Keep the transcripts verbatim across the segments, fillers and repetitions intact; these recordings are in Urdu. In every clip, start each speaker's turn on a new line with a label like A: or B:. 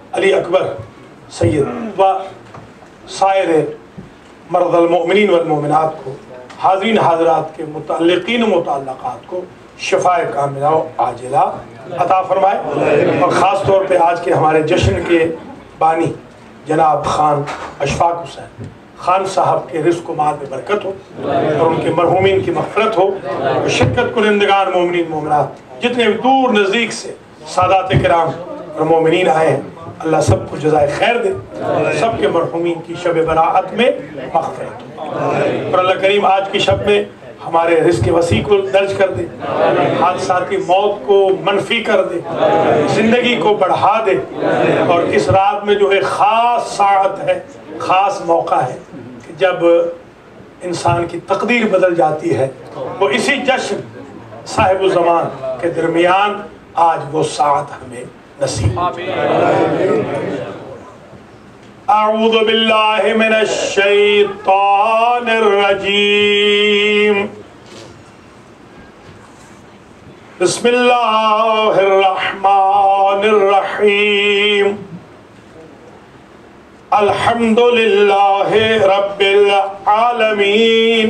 A: علی اکبر سید و سائر مرد المؤمنین والمؤمنات کو، حاضرین حاضرات کے متعلقین و متعلقات کو شفاء کاملہ و عاجلہ عطا فرمائے، اور خاص طور پہ آج کے ہمارے جشن کے بانی جناب خان اشفاق حسین خان صاحب کے رزق و مال میں برکت ہو، اور ان کے مرحومین کی مغفرت ہو، اور شرکت کنندگان مومنین مومنات جتنے بھی دور نزدیک سے سادات کرام اور مومنین آئے ہیں، اللہ سب کو جزائے خیر دے، سب کے مرحومین کی شب براعت میں مغفرت ہو، اور اللہ کریم آج کی شب میں ہمارے رزق وسیع کو درج کر دے، حادثاتی موت کو منفی کر دے، زندگی کو بڑھا دے، اور اس رات میں جو ہے خاص ساعت ہے، خاص موقع ہے کہ جب انسان کی تقدیر بدل جاتی ہے، وہ اسی جشن صاحب الزمان کے درمیان آج وہ ساعت ہمیں نصیب۔ اعوذ باللہ من الشیطان الرجیم، بسم اللہ الرحمن الرحیم، الحمد للہ رب العالمین،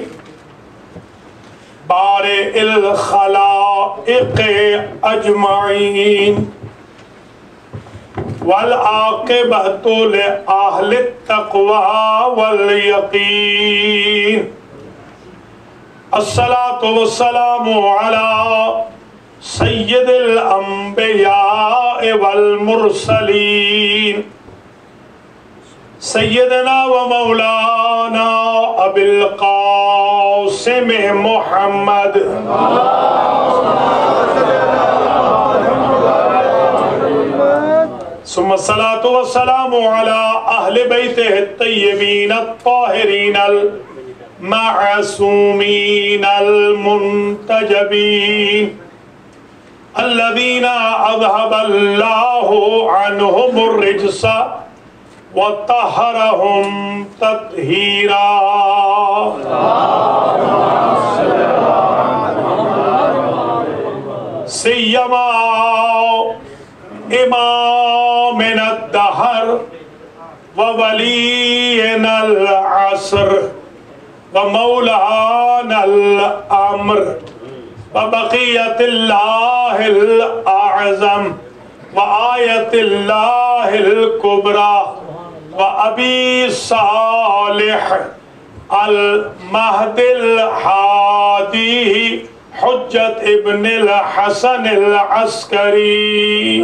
A: بارئ الخلائق اجمعین، والعاقبۃ لأہل التقوی والیقین، الصلاۃ والسلام علی سید الانبیاء والمرسلین، سیدنا و مولانا ابی القاسم محمد، ثم الصلاة والسلام على أهل بيته الطيبين الطاهرين المعصومين المنتجبين الذين أذهب الله عنهم الرجس وطهرهم تطهيرا، سيما امامنا الدهر وولينا العصر ومولانا الامر وبقية الله الاعظم وآية الله الكبرى وأبي صالح المهدي الحادي حجت ابن الحسن العسکری،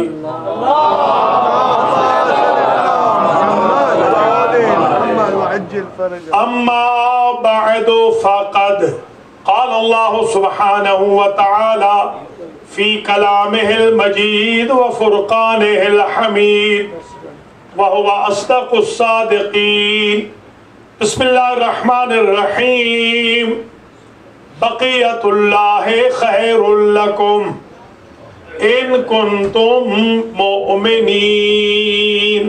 A: اما بعد فقد قال اللہ سبحانہ وتعالی فی کلامہ المجید وفرقانہ الحمید وهو اصدق الصادقین، بسم اللہ الرحمن الرحیم، بقیت اللہ خیر لکم ان کنتم مؤمنین۔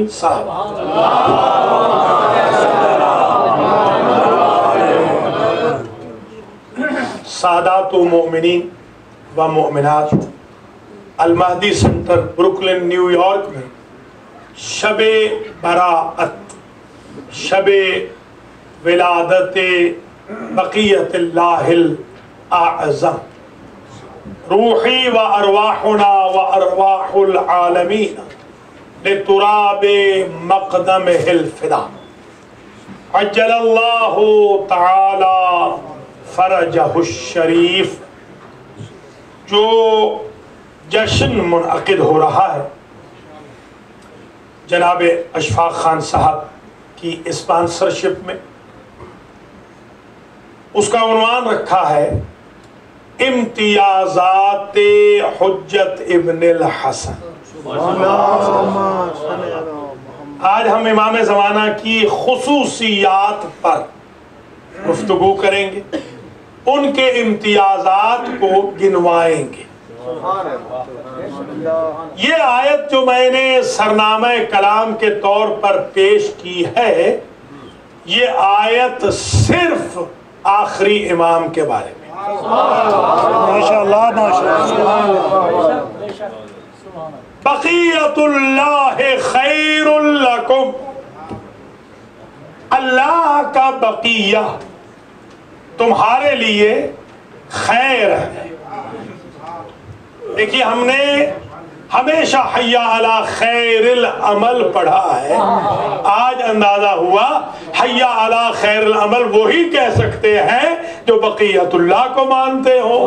A: سادات و مؤمنین و مؤمنات، Al-Mahdi centre Brooklyn New York میں شب براعت، شب ولادت بقیت اللہ الاعظم، روحی و ارواحنا و ارواح العالمین لتراب مقدمہ الفدا، عجل اللہ تعالی فرجہ الشریف۔ جو جشن منعقد ہو رہا ہے جناب اشفاق خان صاحب کی اسپانسرشپ میں، اس کا عنوان رکھا ہے امتیازات حجت ابن الحسن۔ آج ہم امام زمانہ کی خصوصیات پر گفتگو کریں گے، ان کے امتیازات کو گنوائیں گے۔ یہ آیت جو میں نے سرنامہ کلام کے طور پر پیش کی ہے، یہ آیت صرف آخری امام کے بارے میں، ماشاءاللہ ماشاءاللہ، بقیت اللہ خیر اللہ کا بقیہ تمہارے لیے خیر ہے. دیکھیے ہم نے ہمیشہ حی علی خیر العمل پڑھا ہے, آج اندازہ ہوا حی علی خیر العمل وہی کہہ سکتے ہیں جو بقیت اللہ کو مانتے ہو.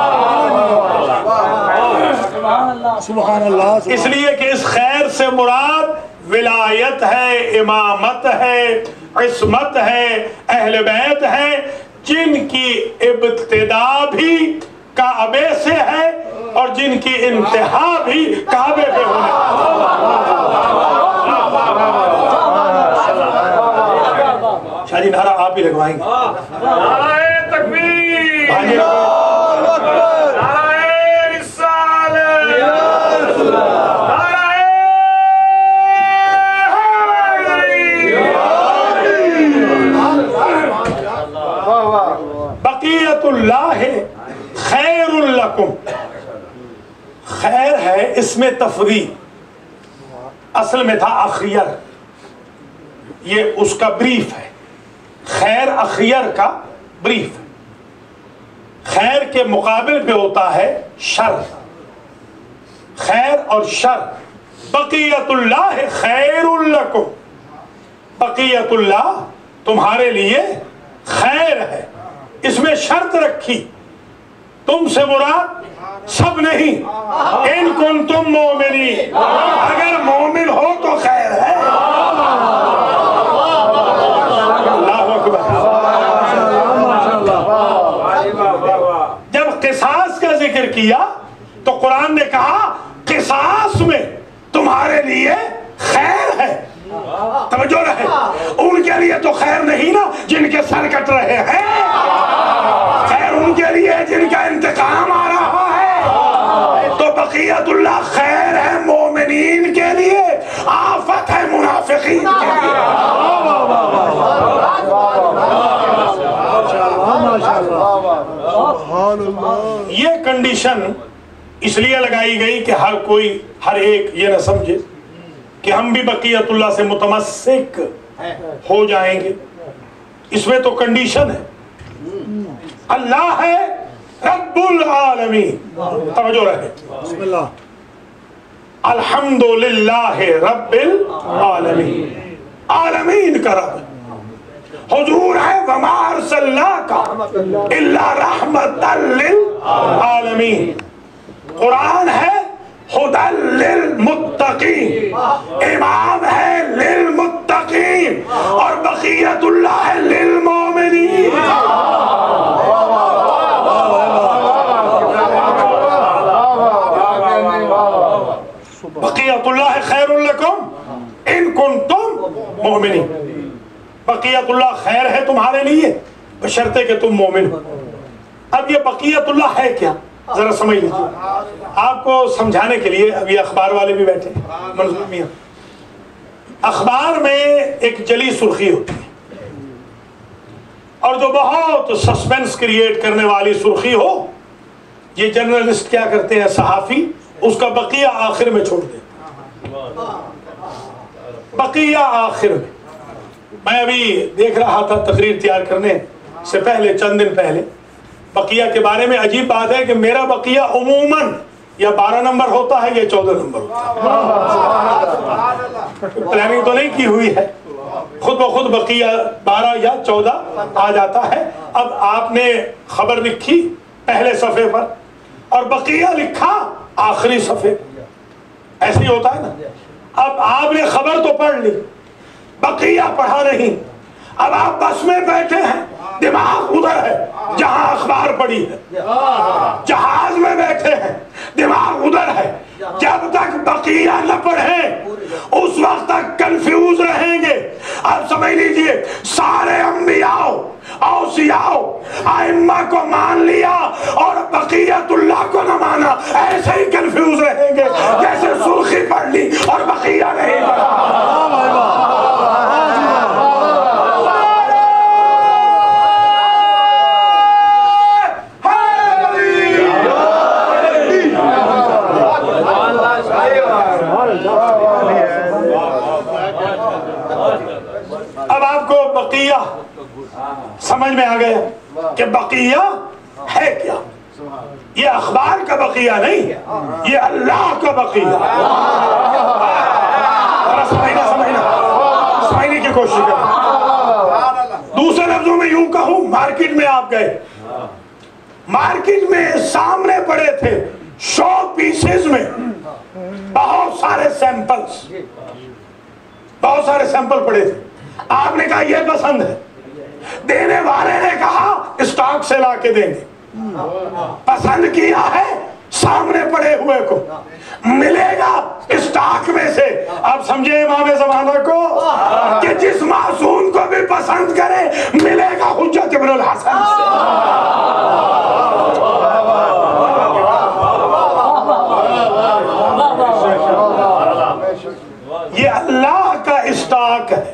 B: سبحان اللہ.
A: اس لیے کہ اس خیر سے مراد ولایت ہے, امامت ہے, عصمت ہے, اہل بیت ہے, جن کی ابتدا بھی کعبے سے ہے اور جن کی انتہا بھی کعبے پہ ہونے. شاہ جی نعرہ آپ ہی لگوائیں گے.
C: نعرہ تکبیر,
A: بھائی
C: نعرہ رسالت, نعرہ
A: بقیت اللہ خیر لکم. خیر ہے اس میں تفریح, اصل میں تھا اخیر, یہ اس کا بریف ہے. خیر اخیر کا بریف ہے. خیر کے مقابل پہ ہوتا ہے شر. خیر اور شر. بقیت اللہ خیر لکم, بقیت اللہ تمہارے لیے خیر ہے. اس میں شرط رکھی, تم سے مراد سب نہیں, ان کنتم مومنین, اگر مومن ہو تو خیر ہے. اللہ اکبر. جب قصاص کا ذکر کیا تو قرآن نے کہا قصاص میں تمہارے لیے خیر ہے. توجہ رہے, ان کے لیے تو خیر نہیں نا جن کے سر کٹ رہے ہیں, خیر ان کے لیے جن کا انتقام آ رہا ہے. تو بقیت اللہ خیر ہے مومنین کے لیے, آفت ہے منافقین کے لیے. یہ کنڈیشن اس لیے لگائی گئی کہ ہر کوئی ہر ایک یہ نہ سمجھے کہ ہم بھی بقیت اللہ سے متمسک ہو جائیں گے. اس میں تو کنڈیشن ہے, اللہ ہے رب العالمین. توجہ رہے,
B: بسم اللہ.
A: الحمدللہ رب العالمین, عالمین کا رب. حضور ہے وما ارسلناک الا رحمۃ للعالمین. قرآن ہے ہدی للمتقین, امام ہے للمتقین, اور بقیت اللہ ہے للمومنین. بقیت اللہ خیر لکم ان کنتم مومنین. بقیت اللہ خیر ہے تمہارے لیے بشرطے کہ تم مومن ہو. اب یہ بقیت اللہ ہے کیا ذرا سمجھ لیجیے. آپ کو سمجھانے کے لیے ابھی اخبار والے بھی بیٹھے, منظور میاں, اخبار میں ایک جلی سرخی ہوتی ہے اور جو بہت سسپینس کریٹ کرنے والی سرخی ہو, یہ جرنلسٹ کیا کرتے ہیں, صحافی اس کا بقیہ آخر میں چھوڑ دیتے. بقیہ آخر میں. میں ابھی دیکھ رہا تھا تقریر تیار کرنے سے پہلے, چند دن پہلے, بقیہ کے بارے میں عجیب بات ہے کہ میرا بقیہ عموماً یا بارہ نمبر ہوتا ہے یا چودہ نمبر ہوتا ہے. پلاننگ تو نہیں کی ہوئی ہے, خود بخود بقیہ بارہ یا چودہ آ جاتا ہے. اب آپ نے خبر لکھی پہلے صفحے پر اور بقیہ لکھا آخری صفحے, ایسے ہی ہوتا ہے نا. اب آپ نے خبر تو پڑھ لی, بقیہ پڑھا نہیں. اب آپ بس میں بیٹھے ہیں, دماغ ادھر ہے جہاں اخبار پڑھی ہے, جہاز میں بیٹھے ہیں دماغ ادھر ہے. جب تک بقیہ نہ پڑھیں اس وقت تک کنفیوز رہیں گے. اب سمجھ لیجئے سارے انبیاء اوصیاء ائمہ کو مان لیا اور بقیت اللہ کو نہ مانا, ایسے ہی کنفیوز رہیں گے جیسے سرخی پڑھ لی اور بقیہ نہیں پڑھا. بقیہ سمجھ میں آ گیا کہ بقیہ ہے کیا؟ یہ اخبار کا بقیہ نہیں، یہ اللہ کا بقیہ۔ سمجھنا سمجھنا سمجھنے کی کوشش کریں۔ دوسرے لفظوں میں یوں کہوں، مارکیٹ میں آپ گئے، مارکیٹ میں سامنے پڑے تھے شو پیسز میں بہت سارے سیمپلز، بہت سارے سیمپل پڑے تھے۔ آپ نے کہا یہ پسند ہے، دینے والے نے کہا اسٹاک سے لا کے دیں گے۔ پسند کیا ہے سامنے پڑے ہوئے کو، ملے گا اسٹاک میں سے۔ آپ سمجھے امام زمانہ کو کہ جس معصوم کو بھی پسند کرے ملے گا حجت ابن الحسن سے۔ یہ اللہ کا اسٹاک ہے،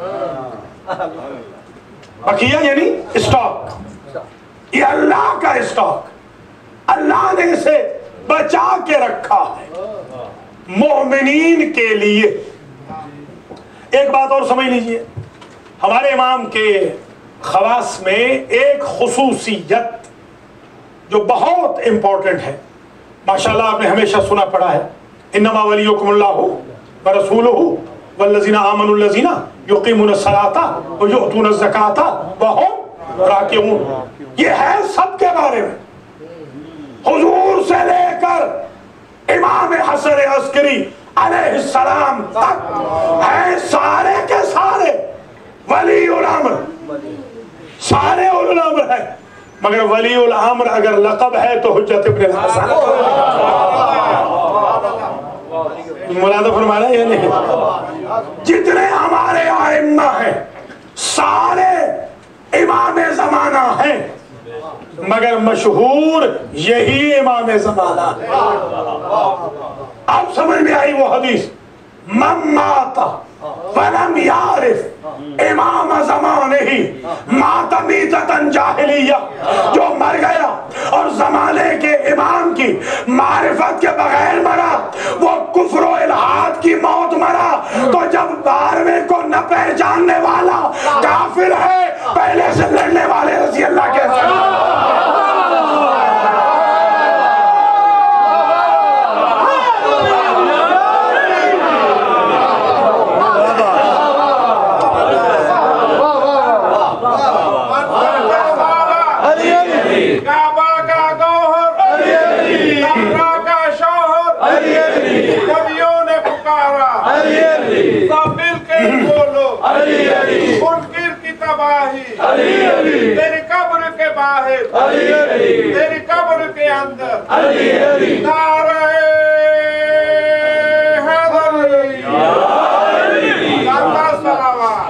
A: بقیہ یعنی اسٹاک، یہ اللہ کا اسٹاک، اللہ نے اسے بچا کے رکھا ہے مومنین کے لیے۔ ایک بات اور سمجھ لیجئے، ہمارے امام کے خواص میں ایک خصوصیت جو بہت امپورٹنٹ ہے، ماشاءاللہ آپ نے ہمیشہ سنا پڑا ہے، انما ولیکم اللہ ورسولہ والذین آمنوا الذین یقیمون الصلاۃ ویؤتون الزکاۃ وہم راکعون۔ یہ ہے سب کے بارے میں، حضور سے لے کر امام حسن عسکری علیہ السلام تک ہے، سارے کے سارے ولی الامر، سارے اولی الامر ہے، مگر ولی الامر اگر لقب ہے تو حجت ابن الحسن۔ ملادہ فرمانا ہے یا نہیں؟ جتنے ہمارے ائمہ ہیں سارے امام زمانہ ہیں، مگر مشہور یہی امام زمانہ ہے۔ اب سمجھ میں آئی وہ حدیث، من مات ولم یعرف امام زمانے ہی مات میتۃ جاہلیہ، جو مر گیا اور زمانے کے امام کی معرفت کے بغیر مرا وہ کفر و الحاد کی موت مرا۔ تو جب بارہویں کو نہ پہچاننے والا کافر ہے، پہلے سے لڑنے والے رضی اللہ کے
C: تیری قبر کے باہر، تیری قبر کے اندر، نعرہ حیدری، اللہ صلوات۔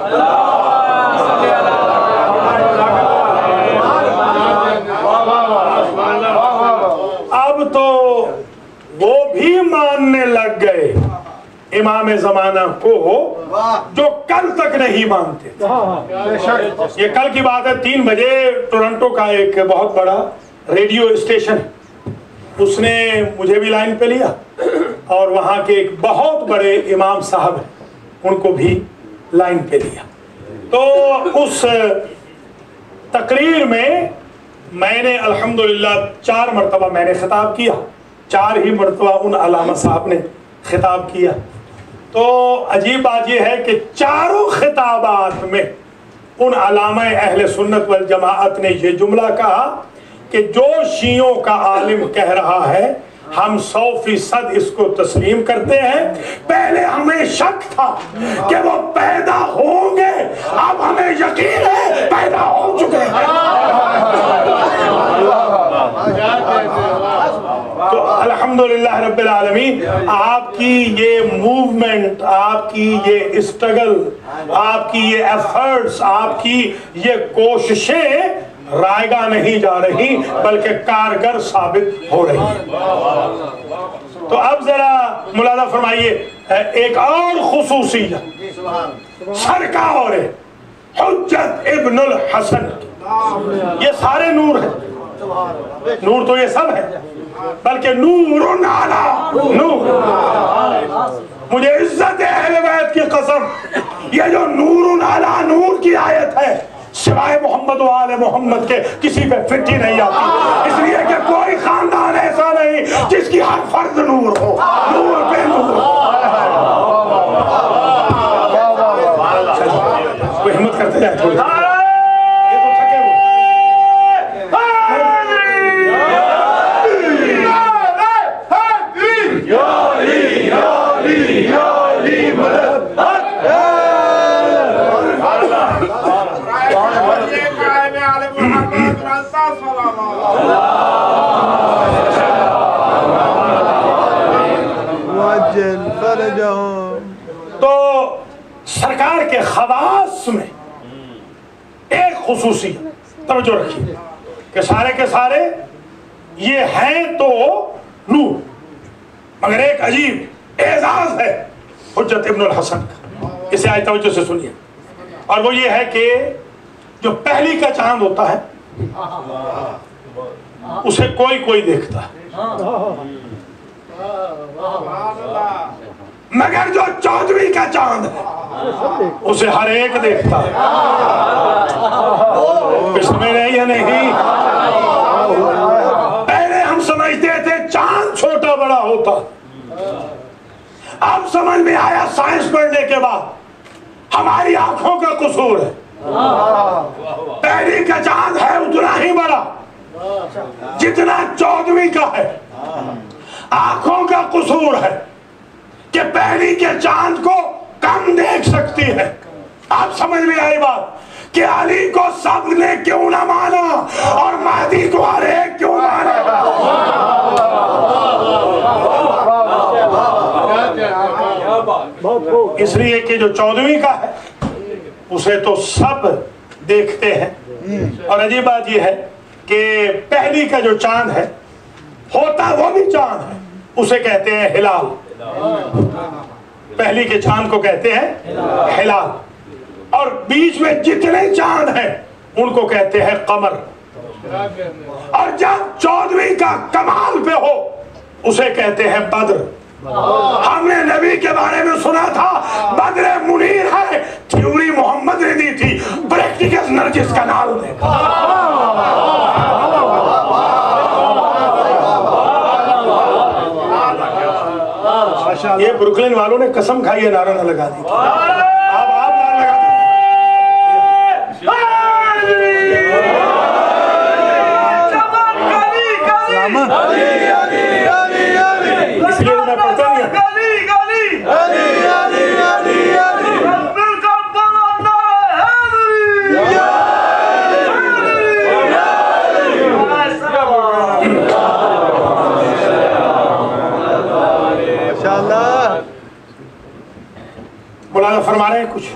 A: اب تو وہ بھی ماننے لگ گئے امام زمانہ کو جو کل تک نہیں مانتے تھے۔ یہ کل کی بات ہے، تین بجے ٹورنٹو کا ایک بہت بڑا ریڈیو اسٹیشن، اس نے مجھے بھی لائن پہ لیا اور وہاں کے ایک بہت بڑے امام صاحب ہیں ان کو بھی لائن پہ لیا۔ تو اس تقریر میں میں نے الحمدللہ چار مرتبہ میں نے خطاب کیا، چار ہی مرتبہ ان علامہ صاحب نے خطاب کیا۔ تو عجیب بات یہ ہے کہ چاروں خطابات میں ان علامہ اہل سنت والجماعت نے یہ جملہ کہا کہ جو شیعوں کا عالم کہہ رہا ہے ہم سو فیصد اس کو تسلیم کرتے ہیں، پہلے ہمیں شک تھا کہ وہ پیدا ہوں گے، اب ہمیں یقین ہے پیدا ہو چکے ہیں۔ تو الحمدللہ رب العالمین، آپ کی یہ موومنٹ، آپ کی یہ اسٹرگل، آپ کی یہ ایفرٹس، آپ کی یہ کوششیں رائگاں نہیں جا رہی بلکہ کارگر ثابت ہو رہی ہیں۔ تو اب ذرا ملاحظہ فرمائیے ایک اور خصوصیت سرکار حجت ابن الحسن، یہ سارے نور ہیں، نور تو یہ سب ہے، بلکہ نور علی نور۔ مجھے عزت اہل بیت کی قسم، یہ جو نور علی نور کی آیت ہے سوائے محمد و آل محمد کے کسی پہ فٹی نہیں آتی، اس لیے کہ کوئی خاندان ایسا نہیں جس کی ہر فرد نور ہو، نور پہ نور ہو۔ کوئی ہمت کرتے جائے تھوڑی، یہ تو تھکے ہوئے۔ تو سرکار کے خواص میں ایک خصوصیت توجہ رکھیے کہ سارے کے سارے یہ ہیں تو نور، مگر ایک عجیب اعزاز ہے حجت ابن الحسن کا، اسے آج توجہ سے سنیے، اور وہ یہ ہے کہ جو پہلی کا چاند ہوتا ہے اسے کوئی کوئی دیکھتا ہے، مگر جو چودھویں کا چاند ہے اسے ہر ایک دیکھتا ہے۔ کچھ سمجھ رہے یا نہیں؟ پہلے ہم سمجھتے تھے چاند چھوٹا بڑا ہوتا، اب سمجھ میں آیا سائنس پڑھنے کے بعد ہماری آنکھوں کا قصور ہے۔ پہلی کا چاند ہے اتنا ہی بڑا جتنا چودھویں کا ہے، آنکھوں کا قصور ہے کہ پہلی کے چاند کو کم دیکھ سکتی ہے۔ آپ سمجھ میں آئی بات کہ علی کو سب نے کیوں نہ مانا اور مہدی کو ہر ایک کیوں مانا؟ اس لیے کہ جو چودھویں کا ہے اسے تو سب دیکھتے ہیں، اور عجیب بات یہ ہے کہ پہلی کا جو چاند ہے ہوتا وہ بھی چاند ہے، اسے کہتے ہیں ہلال۔ پہلی کے چاند کو کہتے ہیں ہلال، اور بیچ میں جتنے چاند ہیں ان کو کہتے ہیں قمر، اور جب چودھویں کا کمال پہ ہو اسے کہتے ہیں بدر۔ ہم نے نبی کے بارے میں سنا تھا بدر منیر ہے، تھیوری محمد نے دی تھی، پریکٹیکل نرجس کا نال دیکھا۔ یہ بروکلن والوں نے قسم کھائی ہے نعرہ نہ لگا دی، اب آپ نعرہ لگا دیں۔ اس لیے میں پڑھتا نہیں ہوں۔ مولانا فرما رہے ہیں کچھ،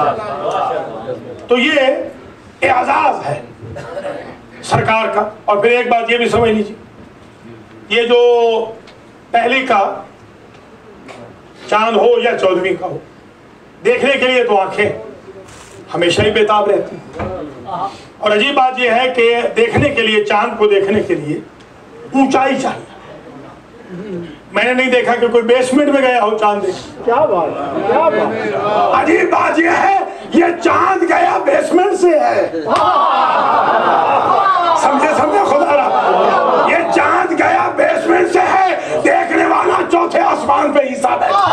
A: تو یہ اعزاز ہے سرکار کا۔ اور پھر ایک بات یہ بھی سمجھ لیجیے، یہ جو پہلی کا چاند ہو یا چودھویں کا ہو، دیکھنے کے لیے تو آنکھیں ہمیشہ ہی بےتاب رہتی ہیں، اور عجیب بات یہ ہے کہ دیکھنے کے لیے، چاند کو دیکھنے کے لیے اونچائی چاہیے۔ میں نے نہیں دیکھا کہ کوئی بیسمنٹ میں گیا ہو چاند دیکھ۔
B: کیا بات کیا بات
A: عجیب بات یہ ہے یہ چاند گیا بیسمنٹ سے ہے، سمجھے سمجھے خدا رہا، یہ چاند گیا بیسمنٹ سے ہے، دیکھنے والا چوتھے آسمان پہ عیسیٰ بیٹھا۔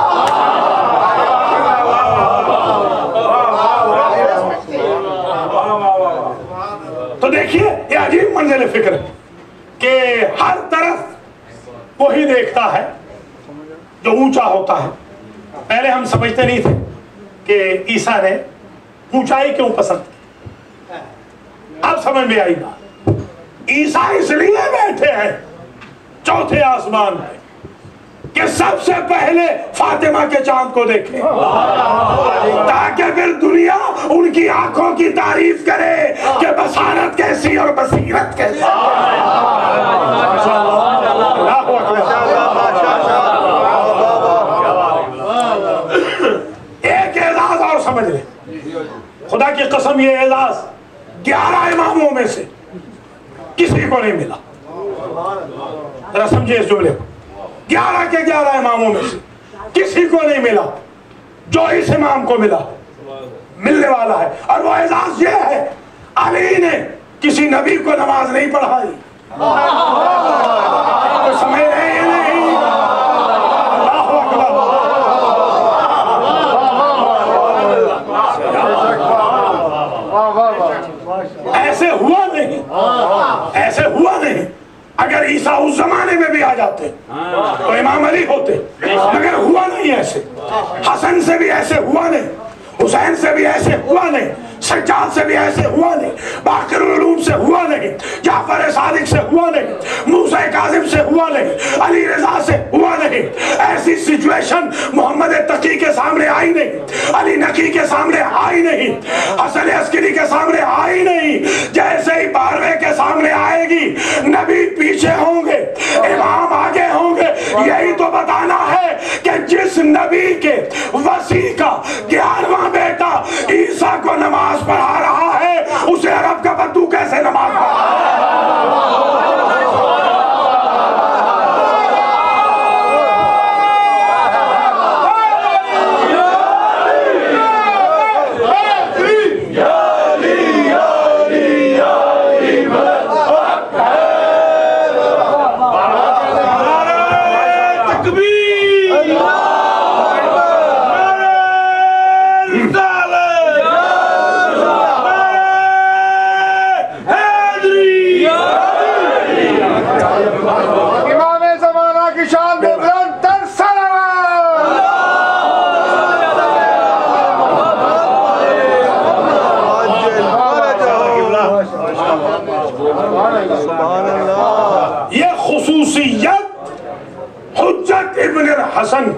A: تو دیکھیے یہ عجیب منزل فکر ہے کہ ہر طرف وہی دیکھتا ہے جو اونچا ہوتا ہے۔ پہلے ہم سمجھتے نہیں تھے کہ عیسیٰ نے اونچائی کیوں پسند کی، اب سمجھ میں آئی بات۔ عیسیٰ اس لیے بیٹھے ہیں چوتھے آسمان میں کہ سب سے پہلے فاطمہ کے چاند کو دیکھیں، تاکہ پھر دنیا ان کی آنکھوں کی تعریف کرے کہ بصارت کیسی اور بصیرت کیسی۔ ایک اعزاز اور سمجھ لیں، خدا کی قسم یہ اعزاز گیارہ اماموں میں سے کسی کو نہیں ملا۔ ذرا سمجھے اس جملے کو، گیارہ کے گیارہ اماموں میں سے کسی کو نہیں ملا جو اس امام کو ملا، ملنے والا ہے۔ اور وہ اعزاز یہ ہے علی نے کسی نبی کو نماز نہیں پڑھائی. تو سمجھ رہے ہیں نہیں؟ اللہ اکبر. ایسے ہوا نہیں, ایسے ہوا نہیں. اگر عیسیٰ اس زمانے میں بھی آ جاتے تو امام علی ہوتے, مگر ہوا نہیں ایسے. حسن سے بھی ایسے ہوا نہیں, حسین سے بھی ایسے ہوا نہیں, سجاد سے بھی ایسے ہوا نہیں, باقر العلوم سے ہوا نہیں, جعفر صادق سے ہوا نہیں, موسیٰ کاظم سے ہوا نہیں, علی رضا سے ہوا نہیں. ایسی سچویشن محمد تقی کے سامنے آئی نہیں, علی نقی کے سامنے آئی نہیں, حسن عسکری کے سامنے آئی نہیں. جیسے ہی بارہویں کے سامنے آئے گی, نبی پیچھے ہوں گے, امام آگے ہوں گے. یہی تو بتانا ہے کہ جس نبی کے وسیع کا گیارہواں بیٹا عیسیٰ کو نماز پڑھا رہا ہے, اسے عرب کا بدو کیسے نماز پڑھا؟ یہ خصوصیت حجت ابن الحسن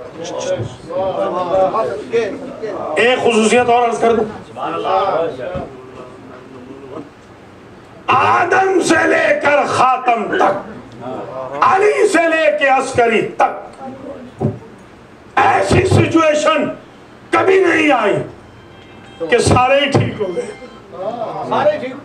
A: کی. ایک خصوصیت اور عرض کر دوں, آدم سے لے کر خاتم تک, علی سے لے کے عسکری تک ایسی سچویشن کبھی نہیں آئی کہ سارے ہی ٹھیک ہو گئے. سارے ٹھیک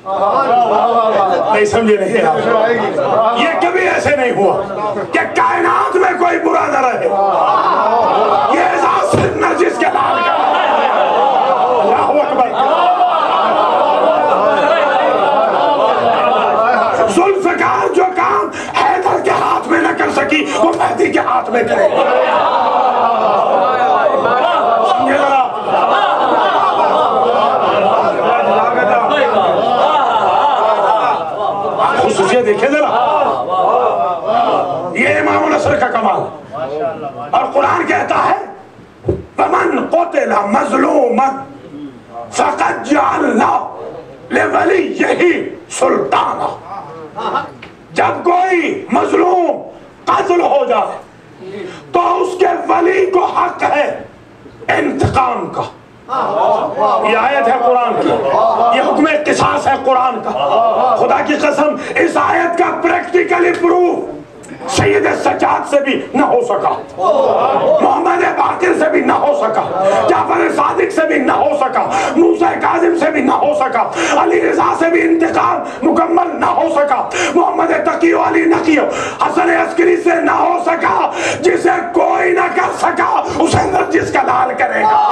A: نہیں سمجھے نہیں آپ, یہ کبھی ایسے نہیں ہوا کہ کائنات میں کوئی برا نہ رہے. یہ اعزاز صرف نرجس کے لال کا. اللہ اکبر. ذوالفقار جو کام حیدر کے ہاتھ میں نہ کر سکی وہ مہدی کے ہاتھ میں کرے گی. سمجھے ذرا. خصوصیت دیکھیں ذرا, یہ امام العصر کا کمال. اور قرآن کہتا ہے وَمَنْ قُتِلَ مَظْلُومًا فَقَدْ جَعَلْنَا لِوَلِيِّهِ سُلْطَانًا. جب کوئی مظلوم قتل ہو جائے تو اس کے ولی کو حق ہے انتقام کا. یہ آیت ہے قرآن کی, یہ حکم قصاص ہے قرآن کا. خدا کی قسم اس آیت کا پریکٹیکلی پروف سید سجاد سے بھی نہ ہو سکا, محمد باقر سے بھی نہ ہو سکا, جعفر صادق سے بھی نہ ہو سکا, موسیٰ کاظم سے بھی نہ ہو سکا, علی رضا سے بھی انتقام مکمل نہ ہو سکا, محمد تقی و علی نقی حسن عسکری سے نہ ہو سکا. جسے کوئی نہ کر سکا اسے نرجس کا لال کرے گا.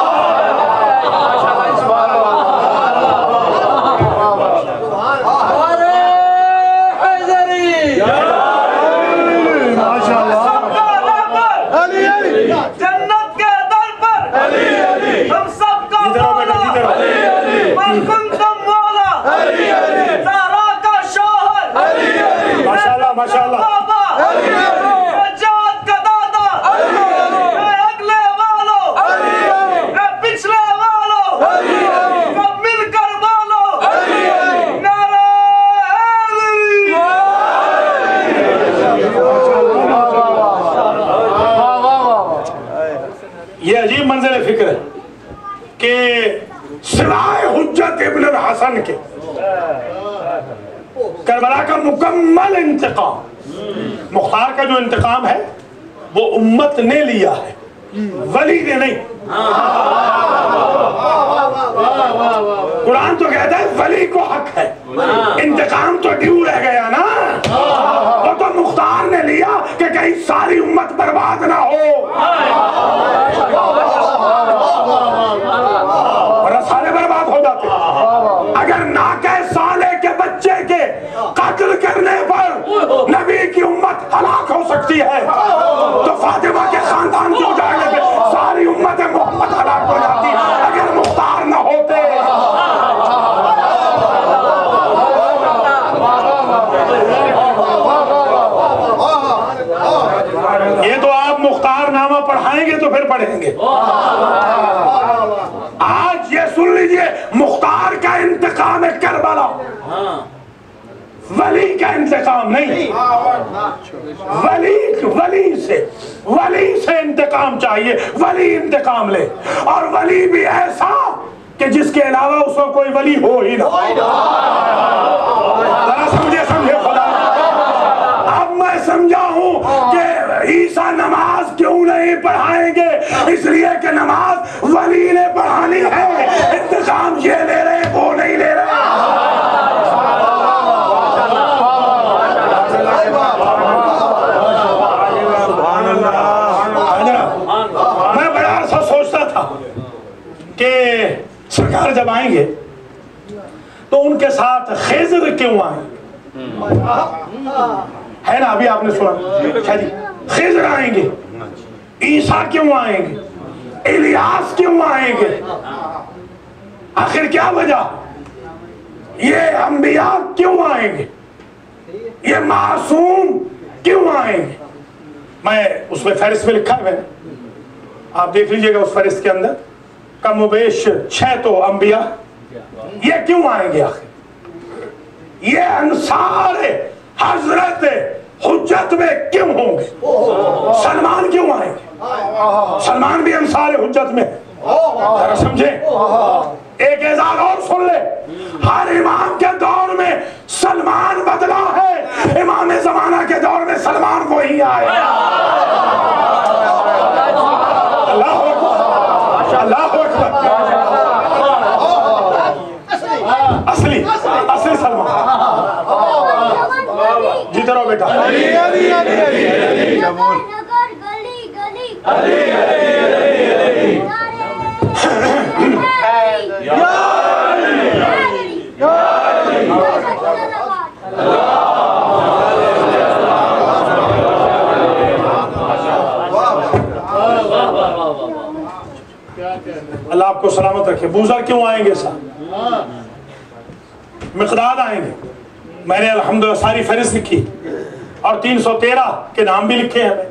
B: جنت کے در پر ہم سب کا مولا, من کنتم مولا, زہرا کا شوہر,
A: ماشاءاللہ ماشاءاللہ,
B: سجاد کا دادا, اے اگلے والوں, اے پچھلے والوں, سب مل کر بولو نعرہ
A: یہ عجیب منظر فکر ہے کہ سوائے حجت ابن الحسن کے کربلا کا مکمل انتقام, مختار کا جو انتقام ہے وہ امت نے لیا ہے, ولی نے نہیں. قرآن تو کہتا ہے ولی کو حق ہے, انتقام تو ڈیو رہ گیا نا, وہ تو مختار نے لیا کہ کہیں ساری امت برباد نہ ہو, ورنہ سارے برباد ہو جاتے. اگر مختار کا انتقام ہے کربلا، ولی کا انتقام نہیں، ولی ولی سے ولی سے انتقام چاہیے، ولی انتقام لے، اور ولی بھی ایسا کہ جس کے علاوہ اس کو کوئی ولی ہو ہی نہ۔ ذرا سمجھے سمجھے خدا، اب میں سمجھا ہوں کہ عیسیٰ نماز کیوں نہیں پڑھائیں گے، اس لیے کہ نماز ولی نے پڑھانی ہے، انتقام یہ لے رہے وہ نہیں لے رہے۔ میں بڑا عرصہ سوچتا تھا کہ سرکار جب آئیں گے تو ان کے ساتھ خضر کیوں آئیں، ہے نا، ابھی آپ نے سنا خضر آئیں گے، عیسیٰ کیوں آئیں گے، الیاس کیوں آئیں گے، آخر کیا وجہ، یہ انبیاء کیوں آئیں گے، یہ معصوم کیوں آئیں گے؟ میں اس میں فہرست میں لکھا ہے، میں نے آپ دیکھ لیجئے گا اس فہرست کے اندر کم و بیش چھ تو انبیاء، یہ کیوں آئیں گے آخر، یہ انصار حضرت حجت میں کیوں ہوں گے، سلمان کیوں آئیں گے، سلمان بھی انصار حجت میں، ذرا سمجھیں، ایک اعزاز اور سن لے، ہر امام کے دور میں سلمان بدلا ہے، امام زمانہ کے دور میں سلمان وہی آئے۔ اللہ اکبر، اللہ اکبر، اصلی اصلی سلمان، جیتے رہو بیٹا، علی علی علی علی اللہ آپ کو سلامت رکھے۔ بوزر کیوں آئیں گے صاحب، مقداد آئیں گے، میں نے الحمدللہ ساری فہرست لکھی اور تین سو تیرہ کے نام بھی لکھے ہیں،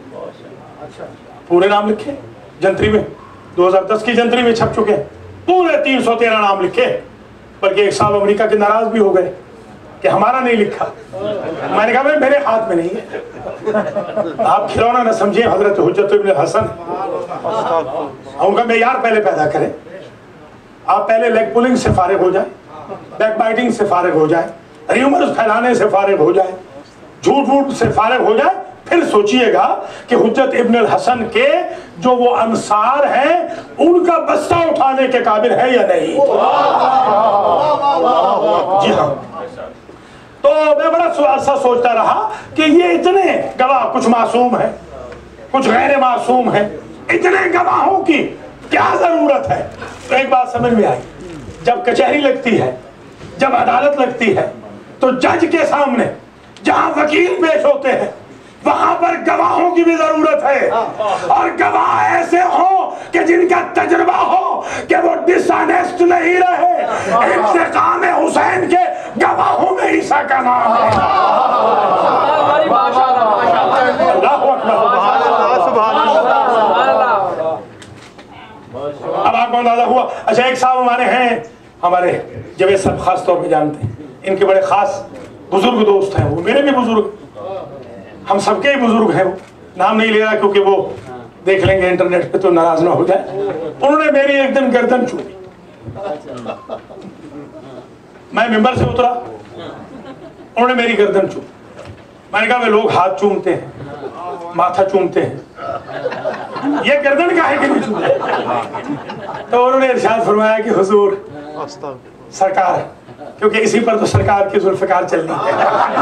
A: پورے نام لکھے جنتری میں، دو ہزار دس کی جنتری میں چھپ چکے ہیں، پورے تین سو تیرہ نام لکھے، بلکہ ایک صاحب امریکہ کے ناراض بھی ہو گئے کہ ہمارا نہیں لکھا، میں نے کہا بھائی میرے ہاتھ میں نہیں ہے، آپ کھلونا نہ سمجھیں حضرت حجت ابن حسن، ان کا معیار پہلے پیدا کریں، آپ پہلے لیگ پولنگ سے فارغ ہو جائیں، بیک بائٹنگ سے فارغ ہو جائیں، ریومرز پھیلانے سے فارغ ہو جائیں، جھوٹ جھوٹ سے فارغ ہو جائیں، پھر سوچئے گا کہ حجت ابن الحسن کے جو وہ انصار ہیں ان کا بستہ اٹھانے کے قابل ہے یا نہیں۔ جی ہاں، تو میں بڑا سوال سا سوچتا رہا کہ یہ اتنے گواہ، کچھ معصوم ہیں کچھ غیر معصوم ہیں، اتنے گواہوں کی کیا ضرورت ہے؟ تو ایک بات سمجھ میں آئی، جب کچہری لگتی ہے، جب عدالت لگتی ہے، تو جج کے سامنے جہاں وکیل پیش ہوتے ہیں وہاں پر گواہوں کی بھی ضرورت ہے، اور گواہ ایسے ہوں کہ جن کا تجربہ ہو کہ وہ ڈس آنیسٹ نہیں رہے۔ انتقام حسین کے گواہوں میں عیسیٰ کا نام ہے۔ اللہ اب آپ کو اندازہ ہوا۔ اچھا، ایک صاحب ہمارے ہیں، ہمارے جوید صاحب خاص طور پہ جانتے ہیں، ان کے بڑے خاص بزرگ دوست ہیں، وہ میرے بھی بزرگ، ہم سب کے ہی بزرگ ہیں، وہ نام نہیں لے رہا کیونکہ وہ دیکھ لیں گے انٹرنیٹ پہ تو ناراض نہ ہو جائے۔ انہوں نے میری ایک دن گردن چومی، میں ممبر سے اترا، انہوں نے میری گردن چومی، میں نے کہا وہ لوگ ہاتھ چومتے ہیں، ماتھا چومتے ہیں، یہ گردن کا ہے کہ نہیں چومتے؟ تو انہوں نے ارشاد فرمایا کہ حضور سرکار، کیونکہ اسی پر تو سرکار کی ذوالفقار چلنی ہے،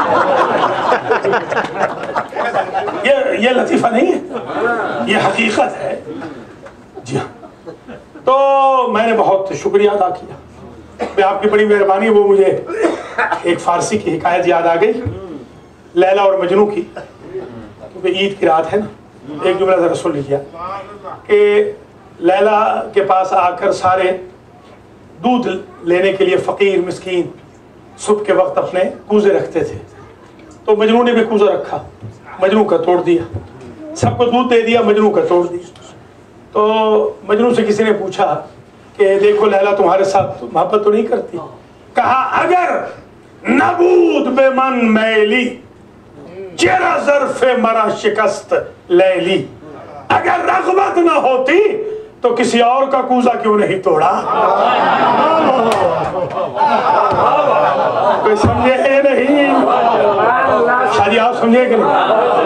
A: یہ یہ لطیفہ نہیں ہے، یہ حقیقت ہے۔ جی ہاں، تو میں نے بہت شکریہ ادا کیا، آپ کی بڑی مہربانی، وہ مجھے ایک فارسی کی حکایت یاد آ گئی، لیلا اور مجنو کی، کیونکہ عید کی رات ہے نا، ایک جملہ ذرا سن لیجیے کہ لیلا کے پاس آ کر سارے دودھ لینے کے لیے فقیر مسکین صبح کے وقت اپنے کوزے رکھتے تھے، تو مجنو نے بھی کوزہ رکھا، مجنو کا توڑ دیا، سب کو دودھ دے دیا، مجنو کا توڑ دیا۔ تو مجنو سے کسی نے پوچھا کہ دیکھو لیلا تمہارے ساتھ محبت تو نہیں کرتی. کہا اگر نبود بے من میلی چرا ظرف مرا شکست لیلی, اگر رغبت نہ ہوتی تو کسی اور کا کوزہ کیوں نہیں توڑا. کوئی سمجھے یہ نہیں؟ شادی آپ سمجھے کہ نہیں؟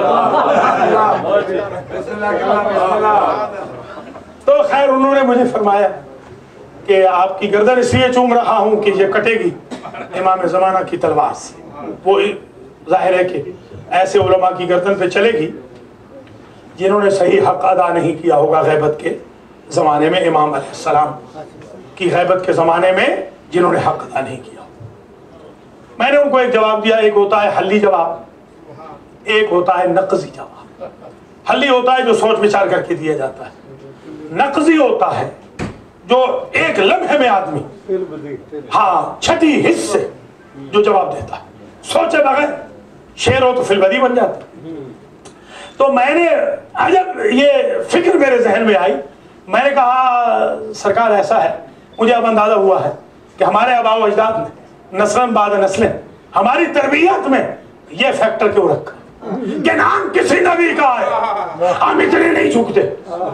A: تو خیر انہوں نے مجھے فرمایا کہ آپ کی گردن اس لیے چوم رہا ہوں کہ یہ کٹے گی امام زمانہ کی تلوار سے. وہ ظاہر ہے کہ ایسے علماء کی گردن پہ چلے گی جنہوں نے صحیح حق ادا نہیں کیا ہوگا غیبت کے زمانے میں, امام علیہ السلام کی غیبت کے زمانے میں جنہوں نے حق ادا نہیں کیا. میں نے ان کو ایک جواب دیا, ایک ہوتا ہے حلی جواب, ایک ہوتا ہے نقضی جواب. حلی ہوتا ہے جو سوچ بچار کر کے دیا جاتا ہے, نقضی ہوتا ہے جو ایک لمحے میں آدمی ہاں چھٹی حص سے جو جواب دیتا ہے, سوچے بغیر. شیر ہو تو فی البدی بن جاتا. تو میں نے عجب یہ فکر میرے ذہن میں آئی, میں نے کہا سرکار ایسا ہے, مجھے اب اندازہ ہوا ہے کہ ہمارے آباء و اجداد نے نسلیں بعد نسلیں ہماری تربیت میں یہ فیکٹر کیوں رکھا کہ نام کسی نبی کا ہے ہم اتنے نہیں جھکتے.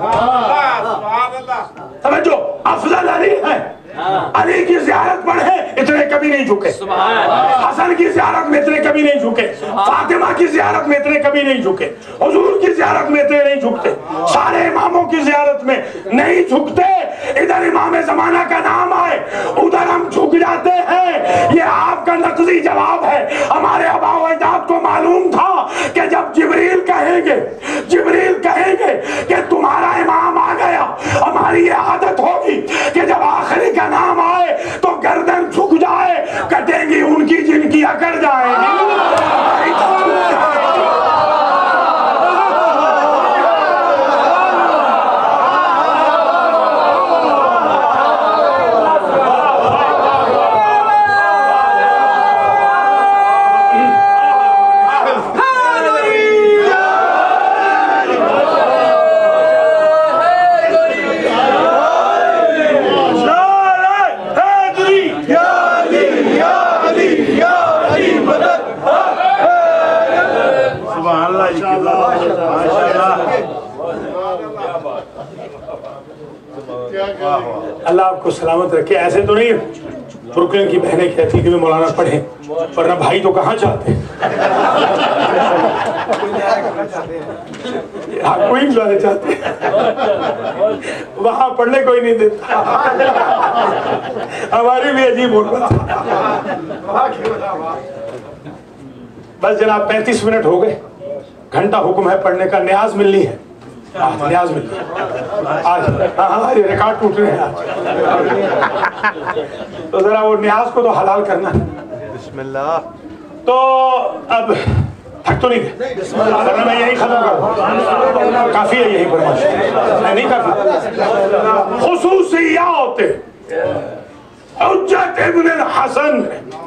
A: سمجھو افضل علی ہے, علی کی زیارت پڑھے اتنے کبھی نہیں جھکے, حسن کی زیارت میں اتنے کبھی نہیں جھکے, فاطمہ کی زیارت میں اتنے کبھی نہیں جھکے, حضور کی زیارت میں اتنے نہیں جھکتے, سارے اماموں کی زیارت میں نہیں جھکتے. ادھر امام زمانہ کا نام آئے ادھر ہم جھک جاتے ہیں. یہ آپ کا نقضی جواب ہے. ہمارے آباء و اجداد کو معلوم تھا کہ جب جبریل کہیں گے جبریل کہیں گے کہ تمہارا امام آ گیا, ہماری یہ عادت ہوگی کہ جب آخری کا نام آئے تو گردن جھک جائے, کٹیں گی ان کی جن کی اکڑ جائے گی. اللہ آپ کو سلامت رکھے. ایسے تو نہیں بروکلن کی بہنیں کہتی کہ میں مولانا پڑھیں, ورنہ بھائی تو کہاں چاہتے ہیں, کوئی نہیں جانے چاہتے, وہاں پڑھنے کوئی نہیں دیتا. ہماری بھی عجیب ہوتا. بس جناب پینتیس منٹ ہو گئے, گھنٹہ حکم ہے پڑھنے کا. نیاز ملنی ہے, نیاز ملنی ہے آج. ہاں ریکارڈ ٹوٹ رہے ہیں آج, تو ذرا وہ نیاز کو تو حلال کرنا ہے.
D: بسم اللہ.
A: تو اب تھک تو نہیں گئے, ورنہ میں یہی ختم کروں. کافی ہے یہی پر ماشاءاللہ, نہیں کافی. خصوصیات حجت ابن الحسن,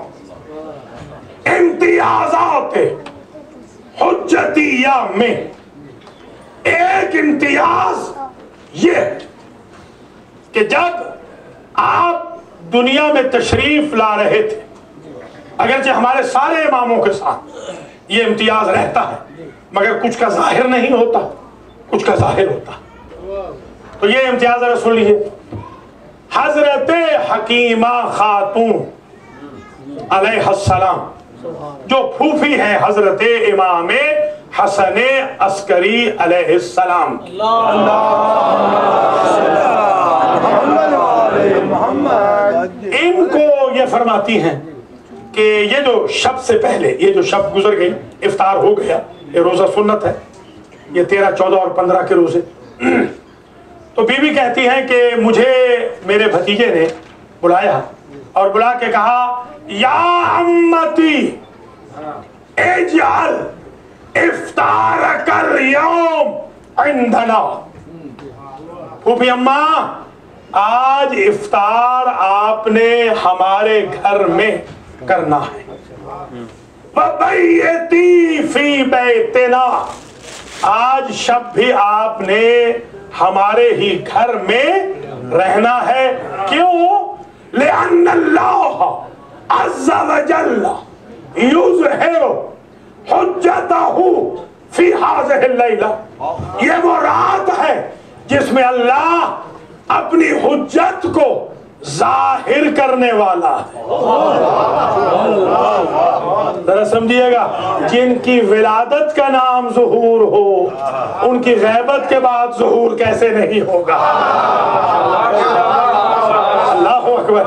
A: امتیازات حجتیہ میں ایک امتیاز یہ کہ جب آپ دنیا میں تشریف لا رہے تھے, اگرچہ ہمارے سارے اماموں کے ساتھ یہ امتیاز رہتا ہے مگر کچھ کا ظاہر نہیں ہوتا, کچھ کا ظاہر ہوتا. تو یہ امتیاز ذرا سن لیجیے. حضرت حکیمہ خاتون علیہ السلام جو پھوپھی ہے حضرت امام حسن عسکری علیہ السلام, ان کو یہ فرماتی ہیں کہ یہ جو شب سے پہلے, یہ جو شب گزر گئی, افطار ہو گیا, یہ روزہ سنت ہے, یہ تیرہ چودہ اور پندرہ کے روزے. تو بی بی کہتی ہیں کہ مجھے میرے بھتیجے نے بلایا اور بلا کے کہا یا امتی اجعل افطارک اليوم عندنا. پھوپھی اماں آج افطار آپ نے ہمارے گھر میں کرنا ہے. وَبَيَّتِي فِي بَيْتِنَا, آج شب بھی آپ نے ہمارے ہی گھر میں رہنا ہے. کیوں؟ لأن اللہ عز وجل یظہر حجتہ فی ہذہ اللیلہ، یہ وہ رات ہے جس میں اللہ اپنی حجت کو ظاہر کرنے والا ہے۔ ذرا سمجھیے گا، جن کی ولادت کا نام ظہور ہو ان کی غیبت کے بعد ظہور کیسے نہیں ہوگا؟ اللہ اکبر۔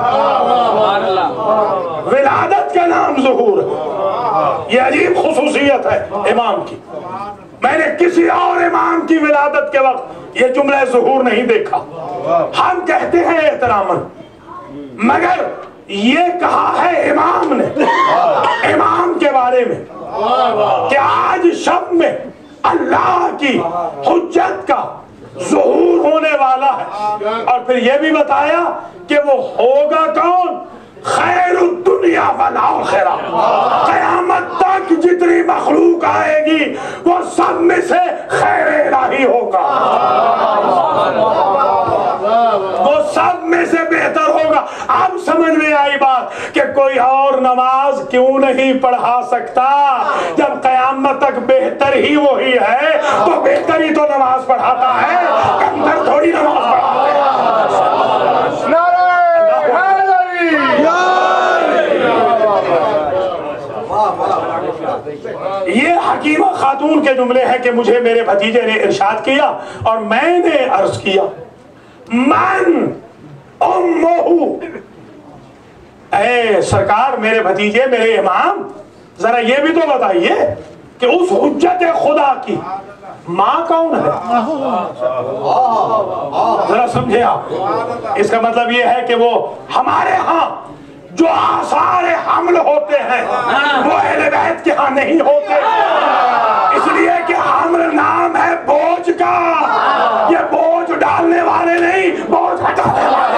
A: ولادت کا نام ظہور ہے، یہ عجیب خصوصیت ہے امام کی۔ میں نے کسی اور امام کی ولادت کے وقت یہ جملہ ظہور نہیں دیکھا۔ ہم کہتے ہیں احتراماً، مگر یہ کہا ہے امام نے امام کے بارے میں کہ آج شب میں اللہ کی حجت کا ظہور ہونے والا ہے، اور پھر یہ بھی بتایا کہ وہ ہوگا کون؟ خیر الدنیا والآخرہ، قیامت تک جتنی مخلوق آئے گی وہ سب میں سے خیر الہی ہوگا، وہ سب میں سے بہتر ہوگا۔ اب سمجھ میں آئی بات کہ کوئی اور نماز کیوں نہیں پڑھا سکتا؟ جب قیامت تک بہتر ہی وہی ہے تو بہتر ہی تو نماز پڑھاتا ہے، کمتر تھوڑی نماز پڑھاتا ہے۔ یہ حکیمہ خاتون کے جملے ہیں کہ مجھے میرے بھتیجے نے ارشاد کیا اور میں نے عرض کیا، من امہ، اے سرکار میرے بھتیجے میرے امام، ذرا یہ بھی تو بتائیے کہ اس حجت خدا کی ماں کون ہے؟ ذرا سمجھے آپ، اس کا مطلب یہ ہے کہ وہ ہمارے ہاں جو آثار حمل ہوتے ہیں وہ اہل بیت کے ہاں نہیں ہوتے، اس لیے کہ حمل نام ہے بوجھ کا، یہ بوجھ ڈالنے والے نہیں، بوجھ ہٹانے والے۔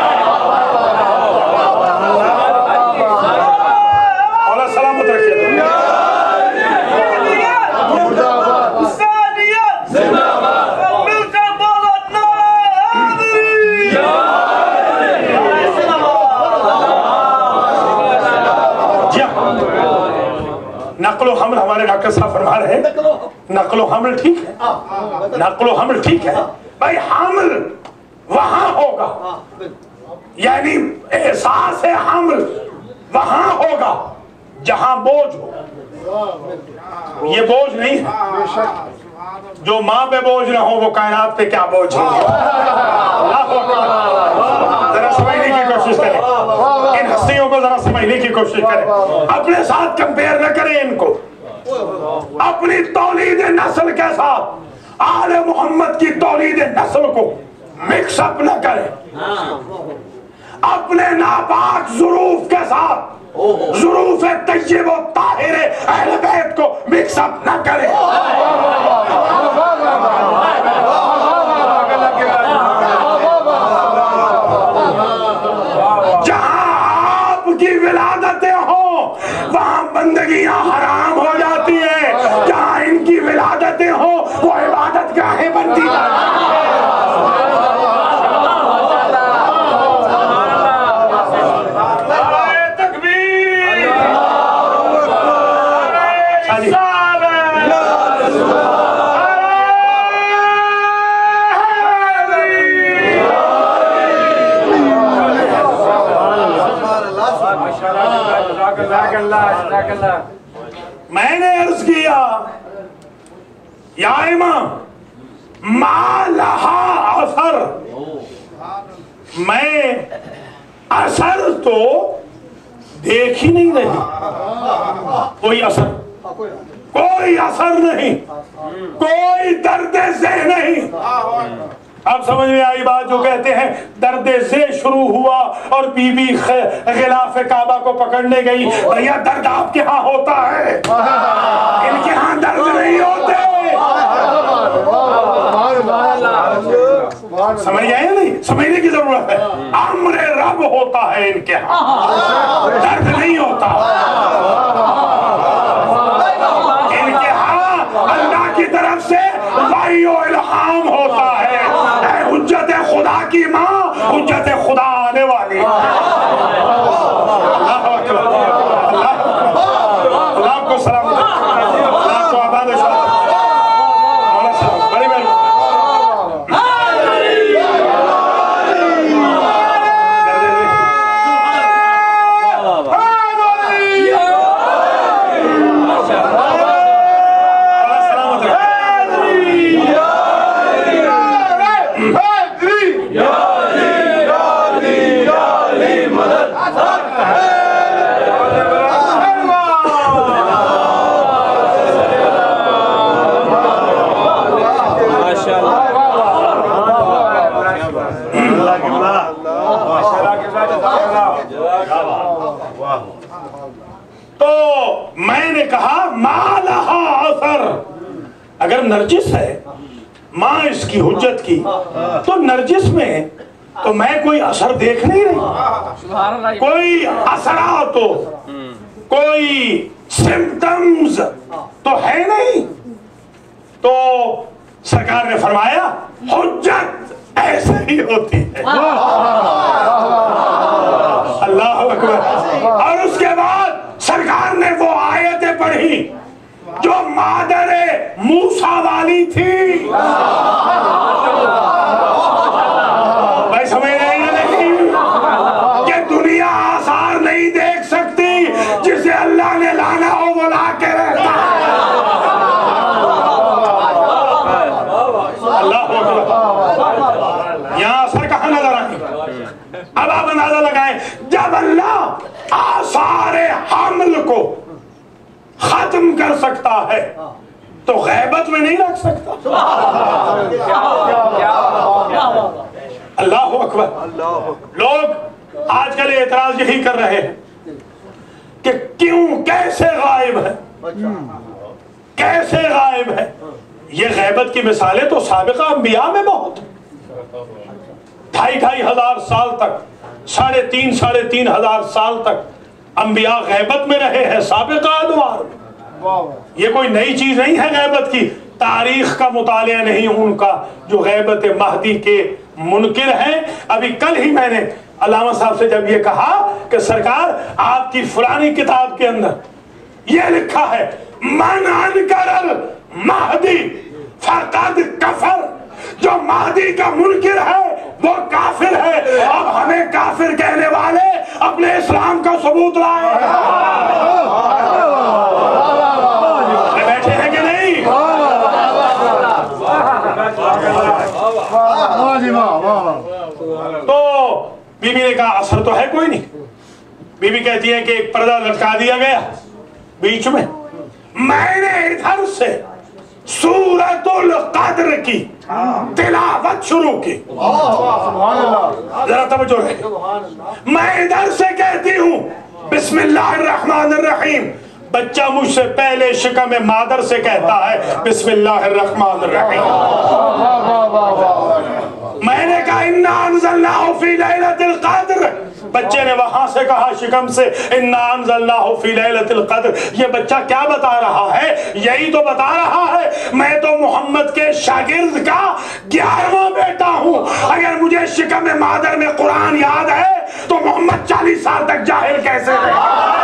A: اللہ سلامت رکھیے۔ نقل و حمل ہمارے ڈاکٹر صاحب فرما رہے ہیں، نقل و حمل ٹھیک ہے، نقل و حمل ٹھیک ہے بھائی، حمل وہاں ہوگا، یعنی احساس حمل وہاں ہوگا جہاں بوجھ ہو۔ یہ بوجھ نہیں ہے، جو ماں پہ بوجھ نہ ہو وہ کائنات پہ کیا بوجھ ہے؟ ذرا سمجھنے کی کوشش کریں، ان ہستیوں کو ذرا سمجھنے کی کوشش کریں، اپنے ساتھ کمپیئر نہ کریں ان کو، اپنی تولید نسل کے ساتھ آل محمد کی تولید نسل کو مکس اپ نہ کریں، اپنے ناپاک ظروف کے ساتھ ظروف طیب و طاہر اہل بیت کو مکس اپ نہ کریں۔ جہاں آپ کی ولادتیں ہوں وہاں بندگیاں حرام ہو جاتی ہیں، جہاں ان کی ولادتیں ہوں وہ عبادت گاہیں بنتی ہیں۔ میں نے عرض کیا یا امام ما لہا اثر، میں اثر تو دیکھ ہی نہیں رہی، کوئی اثر کوئی اثر نہیں، کوئی درد ذہ نہیں۔ اب سمجھ میں آئی بات جو کہتے ہیں درد ذہ شروع ہوا اور بی بی غلاف کعبہ کو پکڑنے گئی، بھیا درد آپ کے ہاں ہوتا ہے، ان کے ہاں درد نہیں ہوتے۔ سمجھ گئے نہیں؟ سمجھنے کی ضرورت ہے، امر رب ہوتا ہے ان کے ہاں، درد نہیں ہوتا ان کے ہاں، اللہ کی طرف سے وحی و الہام ہوتا ہے۔ اے حجت خدا کی ماں حجت خدا آنے والی. اللہ اکبر. اللہ کو سلام. اللہ کو آباد و شاد. مولا صاحب بڑی مہربانی. تو میں نے کہا ما لہا اثر، اگر نرجس ہے ماں اس کی حجت کی تو نرجس میں تو میں کوئی اثر دیکھ نہیں رہی، کوئی اثرات تو کوئی سمپٹمز تو ہے نہیں. تو سرکار نے فرمایا حجت ایسے ہی ہوتی ہے. اللہ اکبر. اور اس کے بعد سرکار نے وہ آیتیں پڑھی جو مادر موسیٰ والی تھی. بھائی سمجھ رہے ہیں نہیں کہ دنیا آثار نہیں دیکھ سکتی، جسے اللہ نے لانا ہو وہ لا کے رہتا ہے. اللہ اکبر. یہاں اثر کہاں نظر آئے؟ اب آپ اندازہ لگائیں، جب اللہ آثار حمل کو ختم کر سکتا ہے تو غیبت میں نہیں رکھ سکتا. اللہ اکبر. لوگ آج کل اعتراض یہی کر رہے ہیں کہ کیوں، کیسے غائب ہے، کیسے غائب ہے. یہ غیبت کی مثالیں تو سابقہ انبیاء میں بہت، ڈھائی ڈھائی ہزار سال تک، ساڑھے تین ساڑھے تین ہزار سال تک انبیاء غیبت میں رہے ہیں سابقہ ادوار میں. یہ کوئی نئی چیز نہیں ہے غیبت کی. تاریخ کا مطالعہ نہیں ان کا جو غیبت مہدی کے منکر ہیں. ابھی کل ہی میں نے علامہ صاحب سے جب یہ کہا کہ سرکار آپ کی فلانی کتاب کے اندر یہ لکھا ہے من انکر المہدی فقد کفر، جو مہدی کا منکر ہے وہ کافر ہے. اب ہمیں کافر کہنے والے اپنے اسلام کا ثبوت لائے. بیٹھے ہیں کہ نہیں؟ تو بی بی نے کہا اثر تو ہے کوئی نہیں. بی بی کہتی ہے کہ ایک پردہ لٹکا دیا گیا بیچ میں، میں نے ادھر سے سورۃ القدر کی تلاوت شروع کی. ذرا توجہ ہے. میں ادھر سے کہتی ہوں بسم اللہ الرحمن الرحیم، بچہ مجھ سے پہلے شکم مادر سے کہتا ہے بسم اللہ الرحمن الرحیم. میں نے کہا انا انزلناہ فی لیلۃ القدر، بچے نے وہاں سے کہا شکم سے انا انزلناہ فی لیلۃ القدر. یہ بچہ کیا بتا رہا ہے؟ یہی تو بتا رہا ہے میں تو محمد کے شاگرد کا گیارہواں بیٹا ہوں. اگر مجھے شکم مادر میں قرآن یاد ہے تو محمد چالیس سال تک جاہل کیسے رہے؟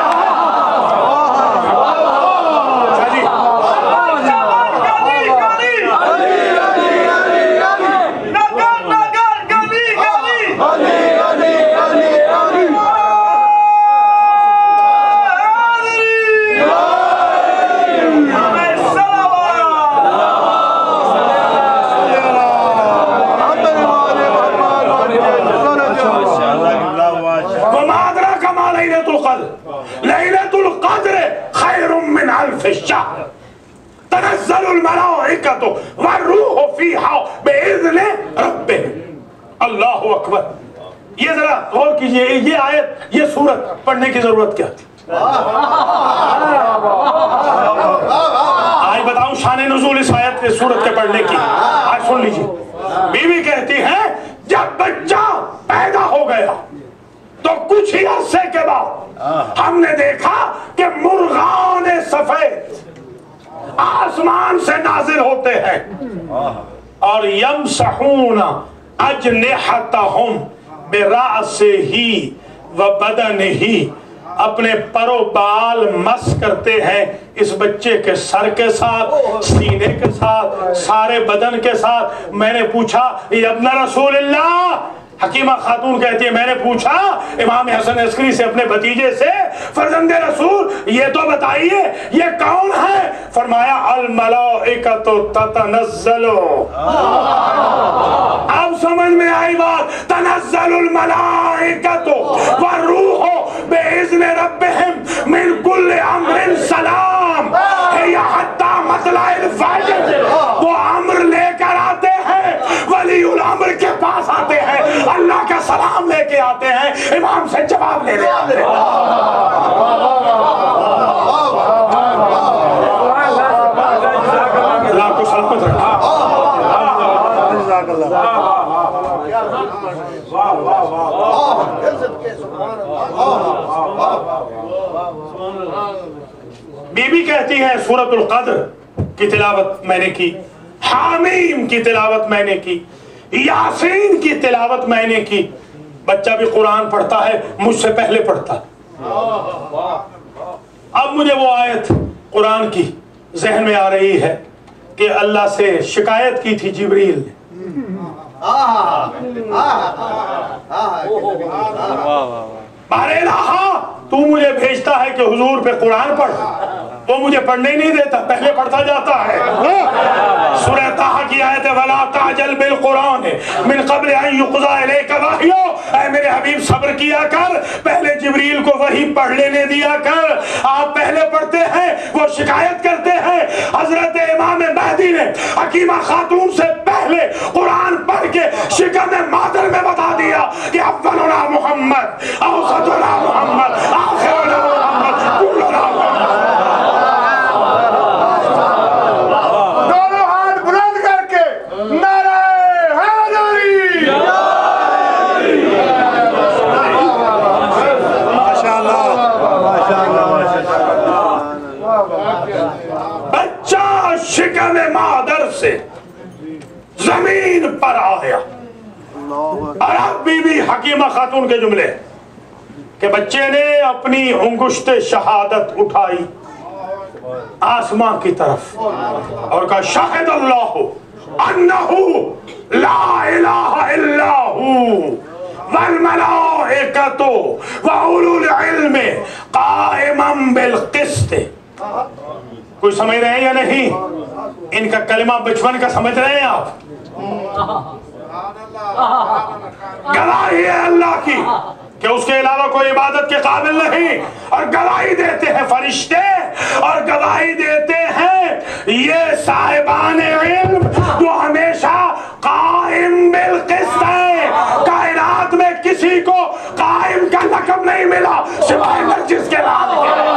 A: لیلۃ القدر خیر من الف شہر تنزل الملائکۃ والروح فیہا بإذن ربہم. اللہ اکبر. یہ ذرا غور کیجئے، یہ آیت، یہ سورت پڑھنے کی ضرورت کیا تھی؟ آج بتاؤں شان نزول اس آیت کے سورت کے پڑھنے کی. آج سن لیجئے. بی بی کہتی ہے جب بچہ پیدا ہو گیا تو کچھ ہی عرصے کے بعد ہم نے دیکھا کہ مرغان سفید آسمان سے نازل ہوتے ہیں اور یمسحون اجنحتہم برأس ہی و بدن ہی، اپنے پر و بال مس کرتے ہیں اس بچے کے سر کے ساتھ، سینے کے ساتھ، سارے بدن کے ساتھ۔ میں نے پوچھا یا ابن رسول اللہ، حکیمہ خاتون کہتی ہے میں نے پوچھا امام حسن عسکری سے، اپنے بھتیجے سے، فرزند رسول یہ تو بتائیے یہ کون ہے؟ فرمایا الملائکۃ تتنزل۔ اب سمجھ میں آئی بات، تنزل الملائکۃ والروح بإذن ربهم من کل امر سلام، یا حتی مطلع الفجر، وہ امر لے کر آتے ہیں، ولی الامر کے پاس آتے ہیں، اللہ کا سلام لے کے آتے ہیں، امام سے جواب لے لے آتے ہیں۔ اللہ کو سلامت رکھا۔ بی بی کہتی ہے سورۃ القدر کی تلاوت میں نے کی، حامیم کی تلاوت میں نے کی، یاسین کی تلاوت میں نے کی۔ بچہ بھی قرآن پڑھتا ہے، مجھ سے پہلے پڑھتا ہے۔ اب مجھے وہ آیت قرآن کی ذہن میں آ رہی ہے کہ اللہ سے شکایت کی تھی جبریل نے، بارے الہ تو مجھے بھیجتا ہے کہ حضور پہ قرآن پڑھ، وہ مجھے پڑھنے نہیں دیتا، پہلے پڑھتا جاتا ہے۔ سورہ طٰہٰ کی آیت ہے وَلَا تَعْجَلْ بِالْقُرْآنِ مِنْ قَبْلِ أَنْ يُقْضَىٰ إِلَيْكَ وَحْيُهُ، اے میرے حبیب صبر کیا کر، پہلے جبریل کو وحی پڑھ لینے دیا کر۔ آپ پہلے پڑھتے ہیں، وہ شکایت کرتے ہیں۔ حضرت امام مہدی نے حکیمہ خاتون سے پہلے قرآن پڑھ کے شکم مادر میں بتا دیا کہ اولنا محمد، اوسطنا محمد، آخرنا محمد، کلنا محمد۔
C: دونوں ہاتھ بلند کر کے نعرہ حیدری۔
A: بچہ شکم مادر سے زمین پر آ گیا۔ اور اب بی بی حکیمہ خاتون کے جملے کہ بچے نے اپنی انگشت شہادت اٹھائی آسمان کی طرف اور کہا شاہد اللہ انہو لا الہ الا ہو والملائکۃ واولو العلم قائما بالقسط۔ کوئی سمجھ رہے ہیں یا نہیں؟ ان کا کلمہ بچپن کا سمجھ رہے ہیں آپ؟ گواہی ہے اللہ کی کہ اس کے علاوہ کوئی عبادت کے قابل نہیں، اور گواہی دیتے ہیں فرشتے، اور گواہی دیتے ہیں یہ صاحبان علم جو ہمیشہ قائم بالقسط ہے۔ کائنات میں کسی کو قائم کا لقب نہیں ملا سوائے نرجس کے بعد کے۔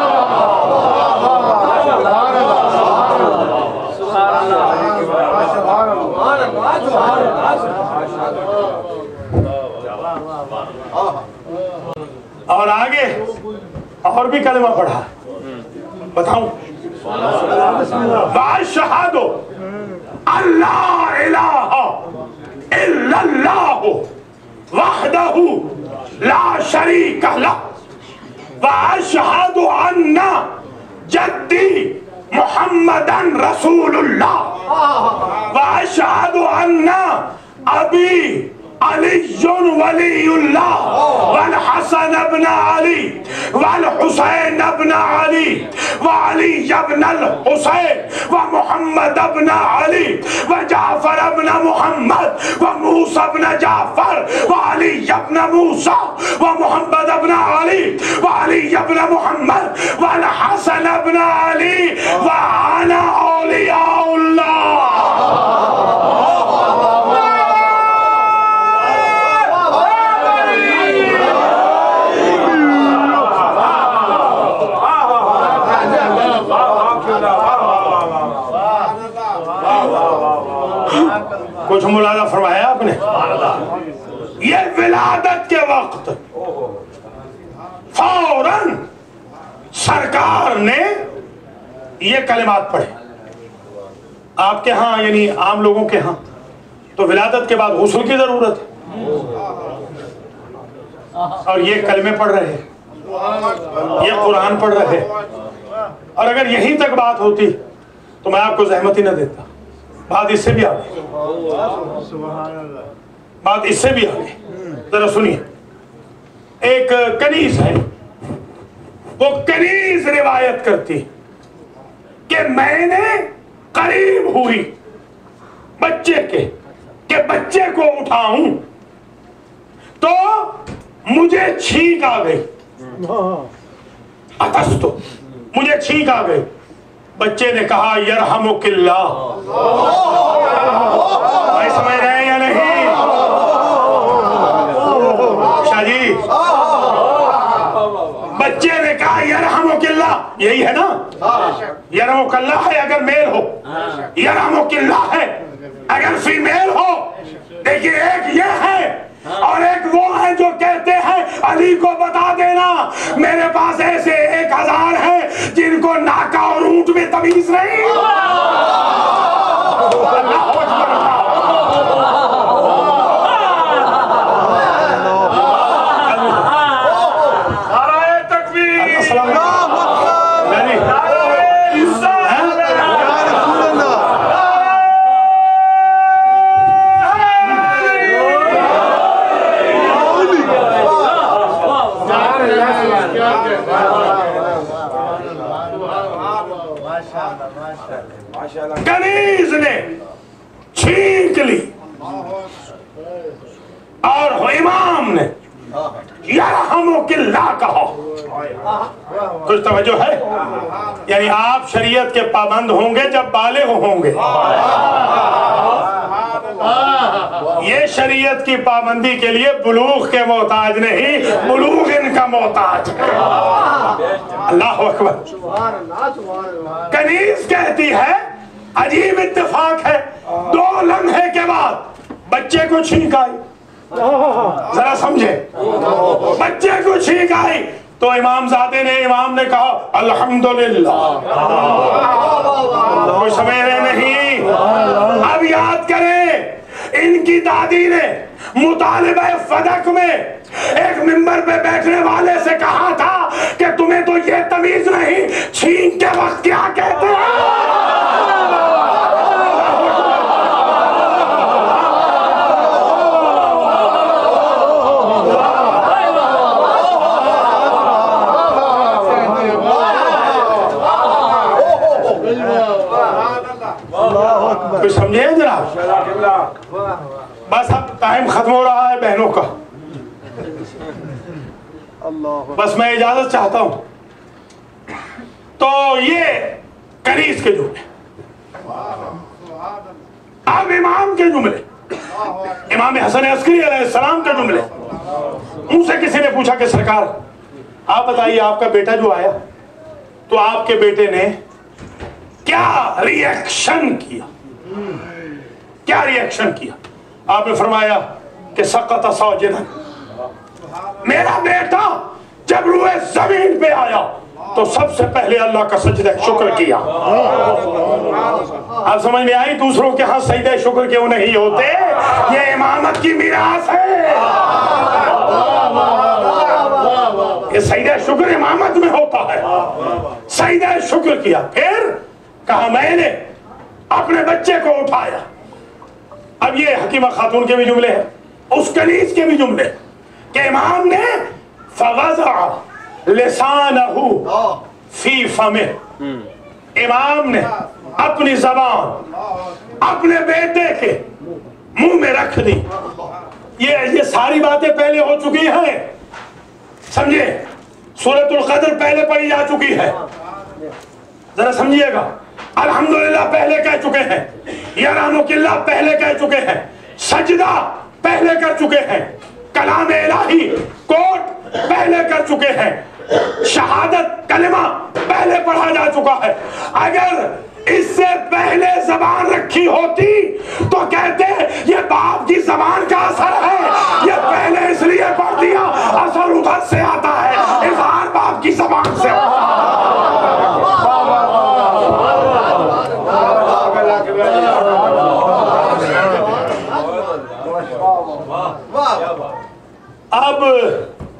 A: اور آگے اور بھی کلمہ پڑھا، بتاؤں؟ وَأَشْهَدُ أَن لَا إِلَٰهَ إِلَّا اللَّهُ وَحْدَهُ لَا شَرِيكَ لَهُ وَأَشْهَدُ أَنَّ جَدِّي مُحَمَّدًا رَسُولُ اللَّهِ وَأَشْهَدُ أَنَّ أَبِي علی ولی اللہ والحسن ابن علی والحسین ابن علی وعلی ابن الحسین ومحمد ابن علی وجعفر ابن محمد وموسى ابن جعفر وعلی ابن موسى ومحمد ابن علی وعلی ابن محمد والحسن ابن علی وعنا اولیاء اللہ۔ کچھ ملاحظہ فرمایا آپ نے؟ یہ ولادت کے وقت فوراً سرکار نے یہ کلمات پڑھے۔ آپ کے ہاں یعنی عام لوگوں کے ہاں تو ولادت کے بعد غسل کی ضرورت ہے، اور یہ کلمے پڑھ رہے ہیں، یہ قرآن پڑھ رہے ہیں، اور اگر یہیں تک بات ہوتی تو میں آپ کو زحمت ہی نہ دیتا. بات اس سے بھی آگے، بات اس سے بھی آگے. ذرا سنیے، ایک کنیز ہے، وہ کنیز روایت کرتی کہ میں نے قریب ہوئی بچے کے کہ بچے کو اٹھاؤں تو مجھے چھینک آ گئی. اتستو، مجھے چھینک آ گئی. بچے نے کہا یرحمک اللہ. بھائی سمجھ رہے ہیں یا نہیں؟ شاہ جی، بچے نے کہا یرحمک اللہ، یہی ہے نا؟ یرحمک اللہ ہے اگر میل ہو، یرحمک اللہ ہے اگر فیمیل ہو. دیکھیے، ایک یہ ہے اور ایک وہ ہے جو کہتے ہیں علی کو بتا دینا میرے پاس ایسے ایک ہزار ہیں جن کو ناکا اور اونٹ میں تمیز نہیں. کنیز نے چھینک لی اور امام نے یرحمک اللہ کہا. کچھ توجہ ہے؟ یعنی آپ شریعت کے پابند ہوں گے جب بالغ ہوں گے. یہ شریعت کی پابندی کے لیے بلوغ کے محتاج نہیں، بلوغ ان کا محتاج ہے. اللہ اکبر. کنیز کہتی ہے عجیب اتفاق ہے، دو لمحے کے بعد بچے کو چھینک آئی. ذرا سمجھے، بچے کو چھینک آئی تو امام زادے نے امام نے کہا الحمدللہ. کوئی سمجھ رہے نہیں؟ اب یاد کریں، ان کی دادی نے مطالبہ فدق میں ایک ممبر پہ بیٹھنے والے سے کہا تھا کہ تمہیں تو یہ تمیز نہیں چھینک کے وقت کیا کہتے ہیں. کچھ سمجھے جناب؟ بس اب ٹائم ختم ہو رہا ہے بہنوں کا، بس میں اجازت چاہتا ہوں. تو یہ کنیز کے جملے. اب امام کے جملے، امام حسن عسکری علیہ السلام کے جملے. ان سے کسی نے پوچھا کہ سرکار آپ بتائیے، آپ کا بیٹا جو آیا تو آپ کے بیٹے نے کیا ری ایکشن کیا، کیا ری ایکشن کیا؟ آپ نے فرمایا کہ سقط ساجدا. میرا بیٹا جب روئے زمین پہ آیا تو سب سے پہلے اللہ کا سجدہ شکر کیا. آپ سمجھ میں آئی؟ دوسروں کے ہاں سجدہ شکر کیوں نہیں ہوتے؟ یہ امامت کی میراث ہے. یہ سجدہ شکر امامت میں ہوتا ہے. سجدہ شکر کیا، پھر کہا میں نے اپنے بچے کو اٹھایا. اب یہ حکیمہ خاتون کے بھی جملے ہیں، اس کنیز کے بھی جملے کہ امام نے فوضع لسانہ فی فمہ، امام نے اپنی زبان اپنے بیٹے کے منہ میں رکھ دی. یہ یہ ساری باتیں پہلے ہو چکی ہیں، سمجھے؟ سورۃ القدر پہلے پڑھی جا چکی ہے، ذرا سمجھیے گا. الحمدللہ پہلے کہہ چکے ہیں، یرحمک اللہ پہلے کہہ چکے ہیں، سجدہ پہلے کر چکے ہیں، کلام الہی کوٹ پہلے کر چکے ہیں، شہادت کلمہ پہلے پڑھا جا چکا ہے. اگر اس سے پہلے زبان رکھی ہوتی تو کہتے یہ باپ کی زبان کا اثر ہے، یہ پہلے اس لیے پڑھ دیا اثر ادھر سے آتا ہے، اظہار باپ کی زبان سے ہوتا ہے. اب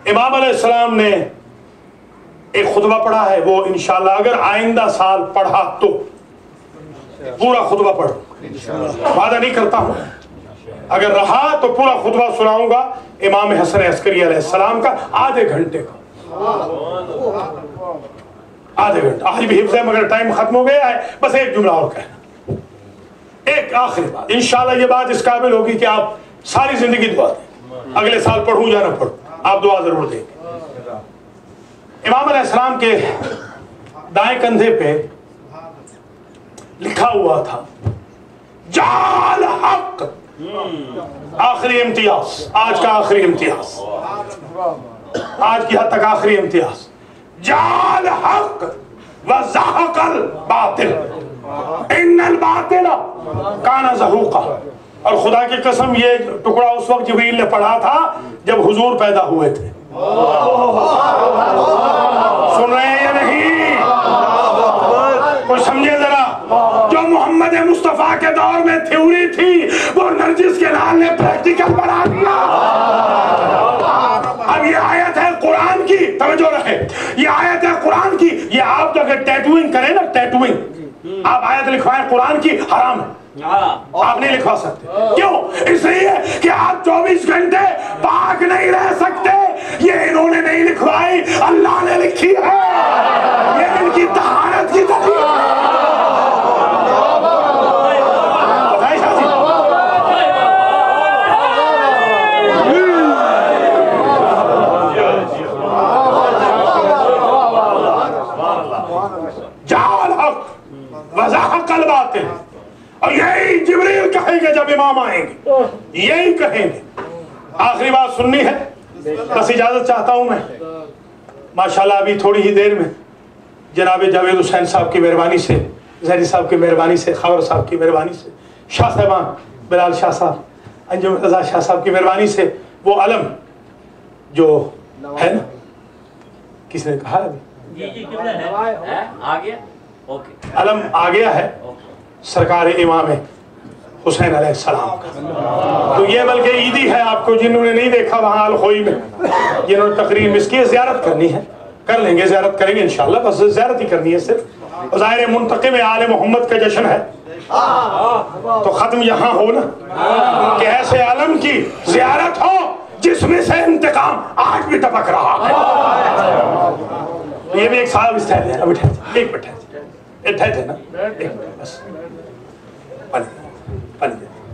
A: امام علیہ السلام نے ایک خطبہ پڑھا ہے، وہ انشاءاللہ اگر آئندہ سال پڑھا تو پورا خطبہ پڑھو، وعدہ نہیں کرتا ہوں، اگر رہا تو پورا خطبہ سناؤں گا امام حسن عسکری علیہ السلام کا، آدھے گھنٹے کا، آدھے گھنٹے. آج بھی حفظ ہے مگر ٹائم ختم ہو گیا ہے. بس ایک جملہ اور کہنا، ایک آخری بات. انشاءاللہ یہ بات اس قابل ہوگی کہ آپ ساری زندگی دعا دیں، اگلے سال پڑھوں یا نہ پڑھوں آپ دعا ضرور دیں. امام علیہ السلام کے دائیں کندھے پہ لکھا ہوا تھا جال حق. آخری امتیاز، آج کا آخری امتیاز، آج کی حد تک آخری امتیاز. جال حق وزحق الباطل ان الباطل کان زہوقا. اور خدا کی قسم یہ ٹکڑا اس وقت جبریل نے پڑھا تھا جب حضور پیدا ہوئے تھے. سن رہے ہیں یا نہیں؟ کوئی سمجھے ذرا. جو محمد مصطفیٰ کے دور میں تھیوری تھی وہ نرجس کے لال نے پریکٹیکل بنا دیا. اب یہ آیت ہے قرآن کی، توجہ رہے، یہ آیت ہے قرآن کی. یہ آپ جو اگر ٹیٹوئنگ کریں نا، ٹیٹوئنگ آپ آیت لکھوائیں قرآن کی، حرام ہے، آپ نہیں لکھوا سکتے. کیوں؟ اس لیے کہ آپ چوبیس گھنٹے پاک نہیں رہ سکتے. یہ انہوں نے نہیں لکھوائی، اللہ نے لکھی ہے. یہ ان کی طہارت کی دلیل ہے. جعل حق وزحق الباطل. اور یہی جبریل کہیں گے جب امام آئیں گے، یہی کہیں گے. آخری بات سننی ہے، بس اجازت چاہتا ہوں میں. ماشاءاللہ ابھی تھوڑی ہی دیر میں جناب جاوید حسین صاحب کی مہربانی سے، زہری صاحب کی مہربانی سے، خاور صاحب کی مہربانی سے، شاہ صاحبان بلال شاہ صاحب، انجم رضا شاہ صاحب کی مہربانی سے وہ علم جو ہے نا، کس نے کہا ابھی علم آ گیا ہے سرکار امام حسین علیہ السلام کا. تو یہ بلکہ عیدی ہے آپ کو جنہوں نے نہیں دیکھا وہاں الخوئی میں، جنہوں نے تقریر مس کی، زیارت کرنی ہے، کر لیں گے، زیارت کریں گے انشاءاللہ. بس زیارت ہی کرنی ہے صرف. ظاہر منتقم آل محمد کا جشن ہے تو ختم یہاں ہو نا کہ ایسے علم کی زیارت ہو جس میں سے انتقام آج بھی ٹپک رہا ہے. یہ بھی ایک صاحب اس ٹھہر ہے، ابھی ٹھہر ایک بٹھے ایک ٹھہر ہے نا، ایک بس پانی پانی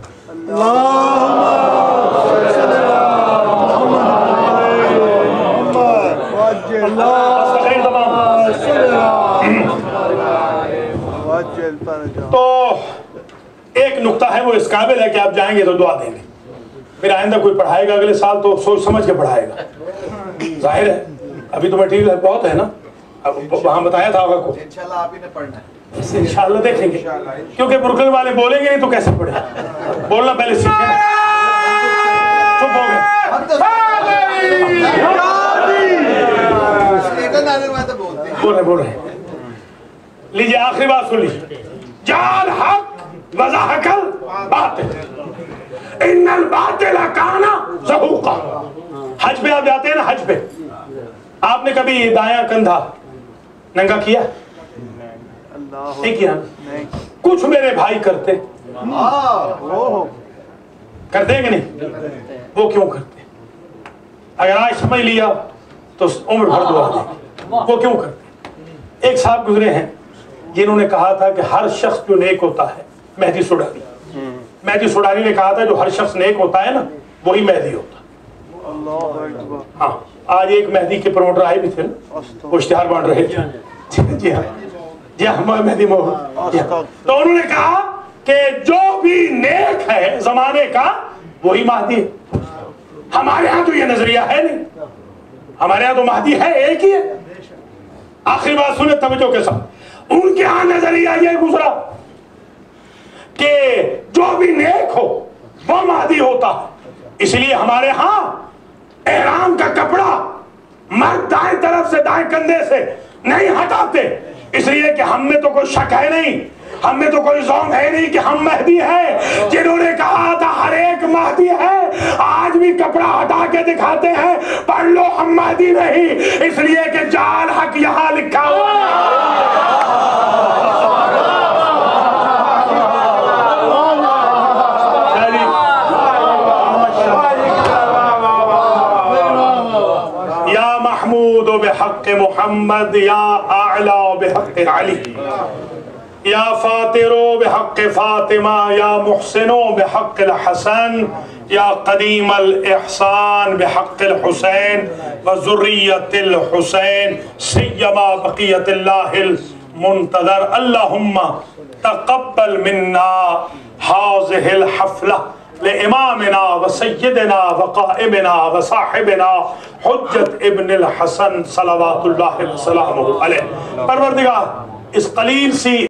A: تو ایک نقطہ ہے وہ اس قابل ہے کہ آپ جائیں گے تو دعا دیں گے. پھر آئندہ کوئی پڑھائے گا اگلے سال تو سوچ سمجھ کے پڑھائے گا. ظاہر ہے ابھی تو مٹیریل بہت ہے نا، وہاں بتایا تھا آپ کو انشاءاللہ آپ ہی نے پڑھنا ہے. انشاءاللہ دیکھیں گے، کیونکہ بروکلن والے بولیں گے نہیں تو کیسے پڑھیں. بولنا پہلے سیکھیں. چپ ہو گئے، بول رہے بول رہے لیجیے آخری بات سن لیجیے. جعل حق وزحق الباطل ان الباطل کان زہوقا. حج پہ آپ جاتے ہیں نا، حج پہ آپ نے کبھی دایاں کندھا ننگا کیا؟ نہیں کیا. کچھ میرے بھائی کرتے کرتے کہ نہیں؟ وہ کیوں کرتے؟ اگر آج سمجھ لیا تو عمر بھر دعا دیں. وہ کیوں کرتے؟ ایک صاحب گزرے ہیں جنہوں نے کہا تھا کہ ہر شخص جو نیک ہوتا ہے، مہدی سوڈانی مہدی سوڈانی نے کہا تھا جو ہر شخص نیک ہوتا ہے نا وہی مہدی ہوتا. ہاں آج ایک مہدی کے پروموٹر آئے بھی تھے نا، وہ اشتہار بانٹ رہے تھے. جی ہاں جی ہاں مہدی محمد. تو انہوں نے کہا کہ جو بھی نیک ہے زمانے کا وہی مہدی ہے. ہمارے ہاں تو یہ نظریہ ہے نہیں، ہمارے ہاں تو مہدی ہے ایک ہی ہے. آخری بات سنیں توجہ کے ساتھ. ان کے ہاں نظریہ یہ گزرا کہ جو بھی نیک ہو وہ مہدی ہوتا ہے. اس لیے ہمارے ہاں احرام کا کپڑا مرد دائیں طرف سے دائیں کندھے سے نہیں ہٹاتے، اس لیے کہ ہم میں تو کوئی شک ہے نہیں ہم میں تو کوئی ذوق ہے نہیں کہ ہم مہدی ہیں، جنہوں نے کہا تھا ہر ایک مہدی ہے آج بھی کپڑا ہٹا کے دکھاتے ہیں پڑھ لو ہم مہدی نہیں، اس لیے کہ جال حق یہاں لکھا ہوا یا محمود بحق محمد، یا اعلی بحق علی، یا فاطر بحق فاطمہ، یا محسن بحق الحسن، یا قدیم الاحسان بحق الحسین وذریت الحسین سیما بقیت اللہ المنتظر۔ اللہم تقبل منا هذه الحفلہ لامامنا وسیدنا وقائمنا وصاحبنا حجت ابن الحسن صلوات اللہ وسلامہ علیہ۔ پروردگار اس قلیل سی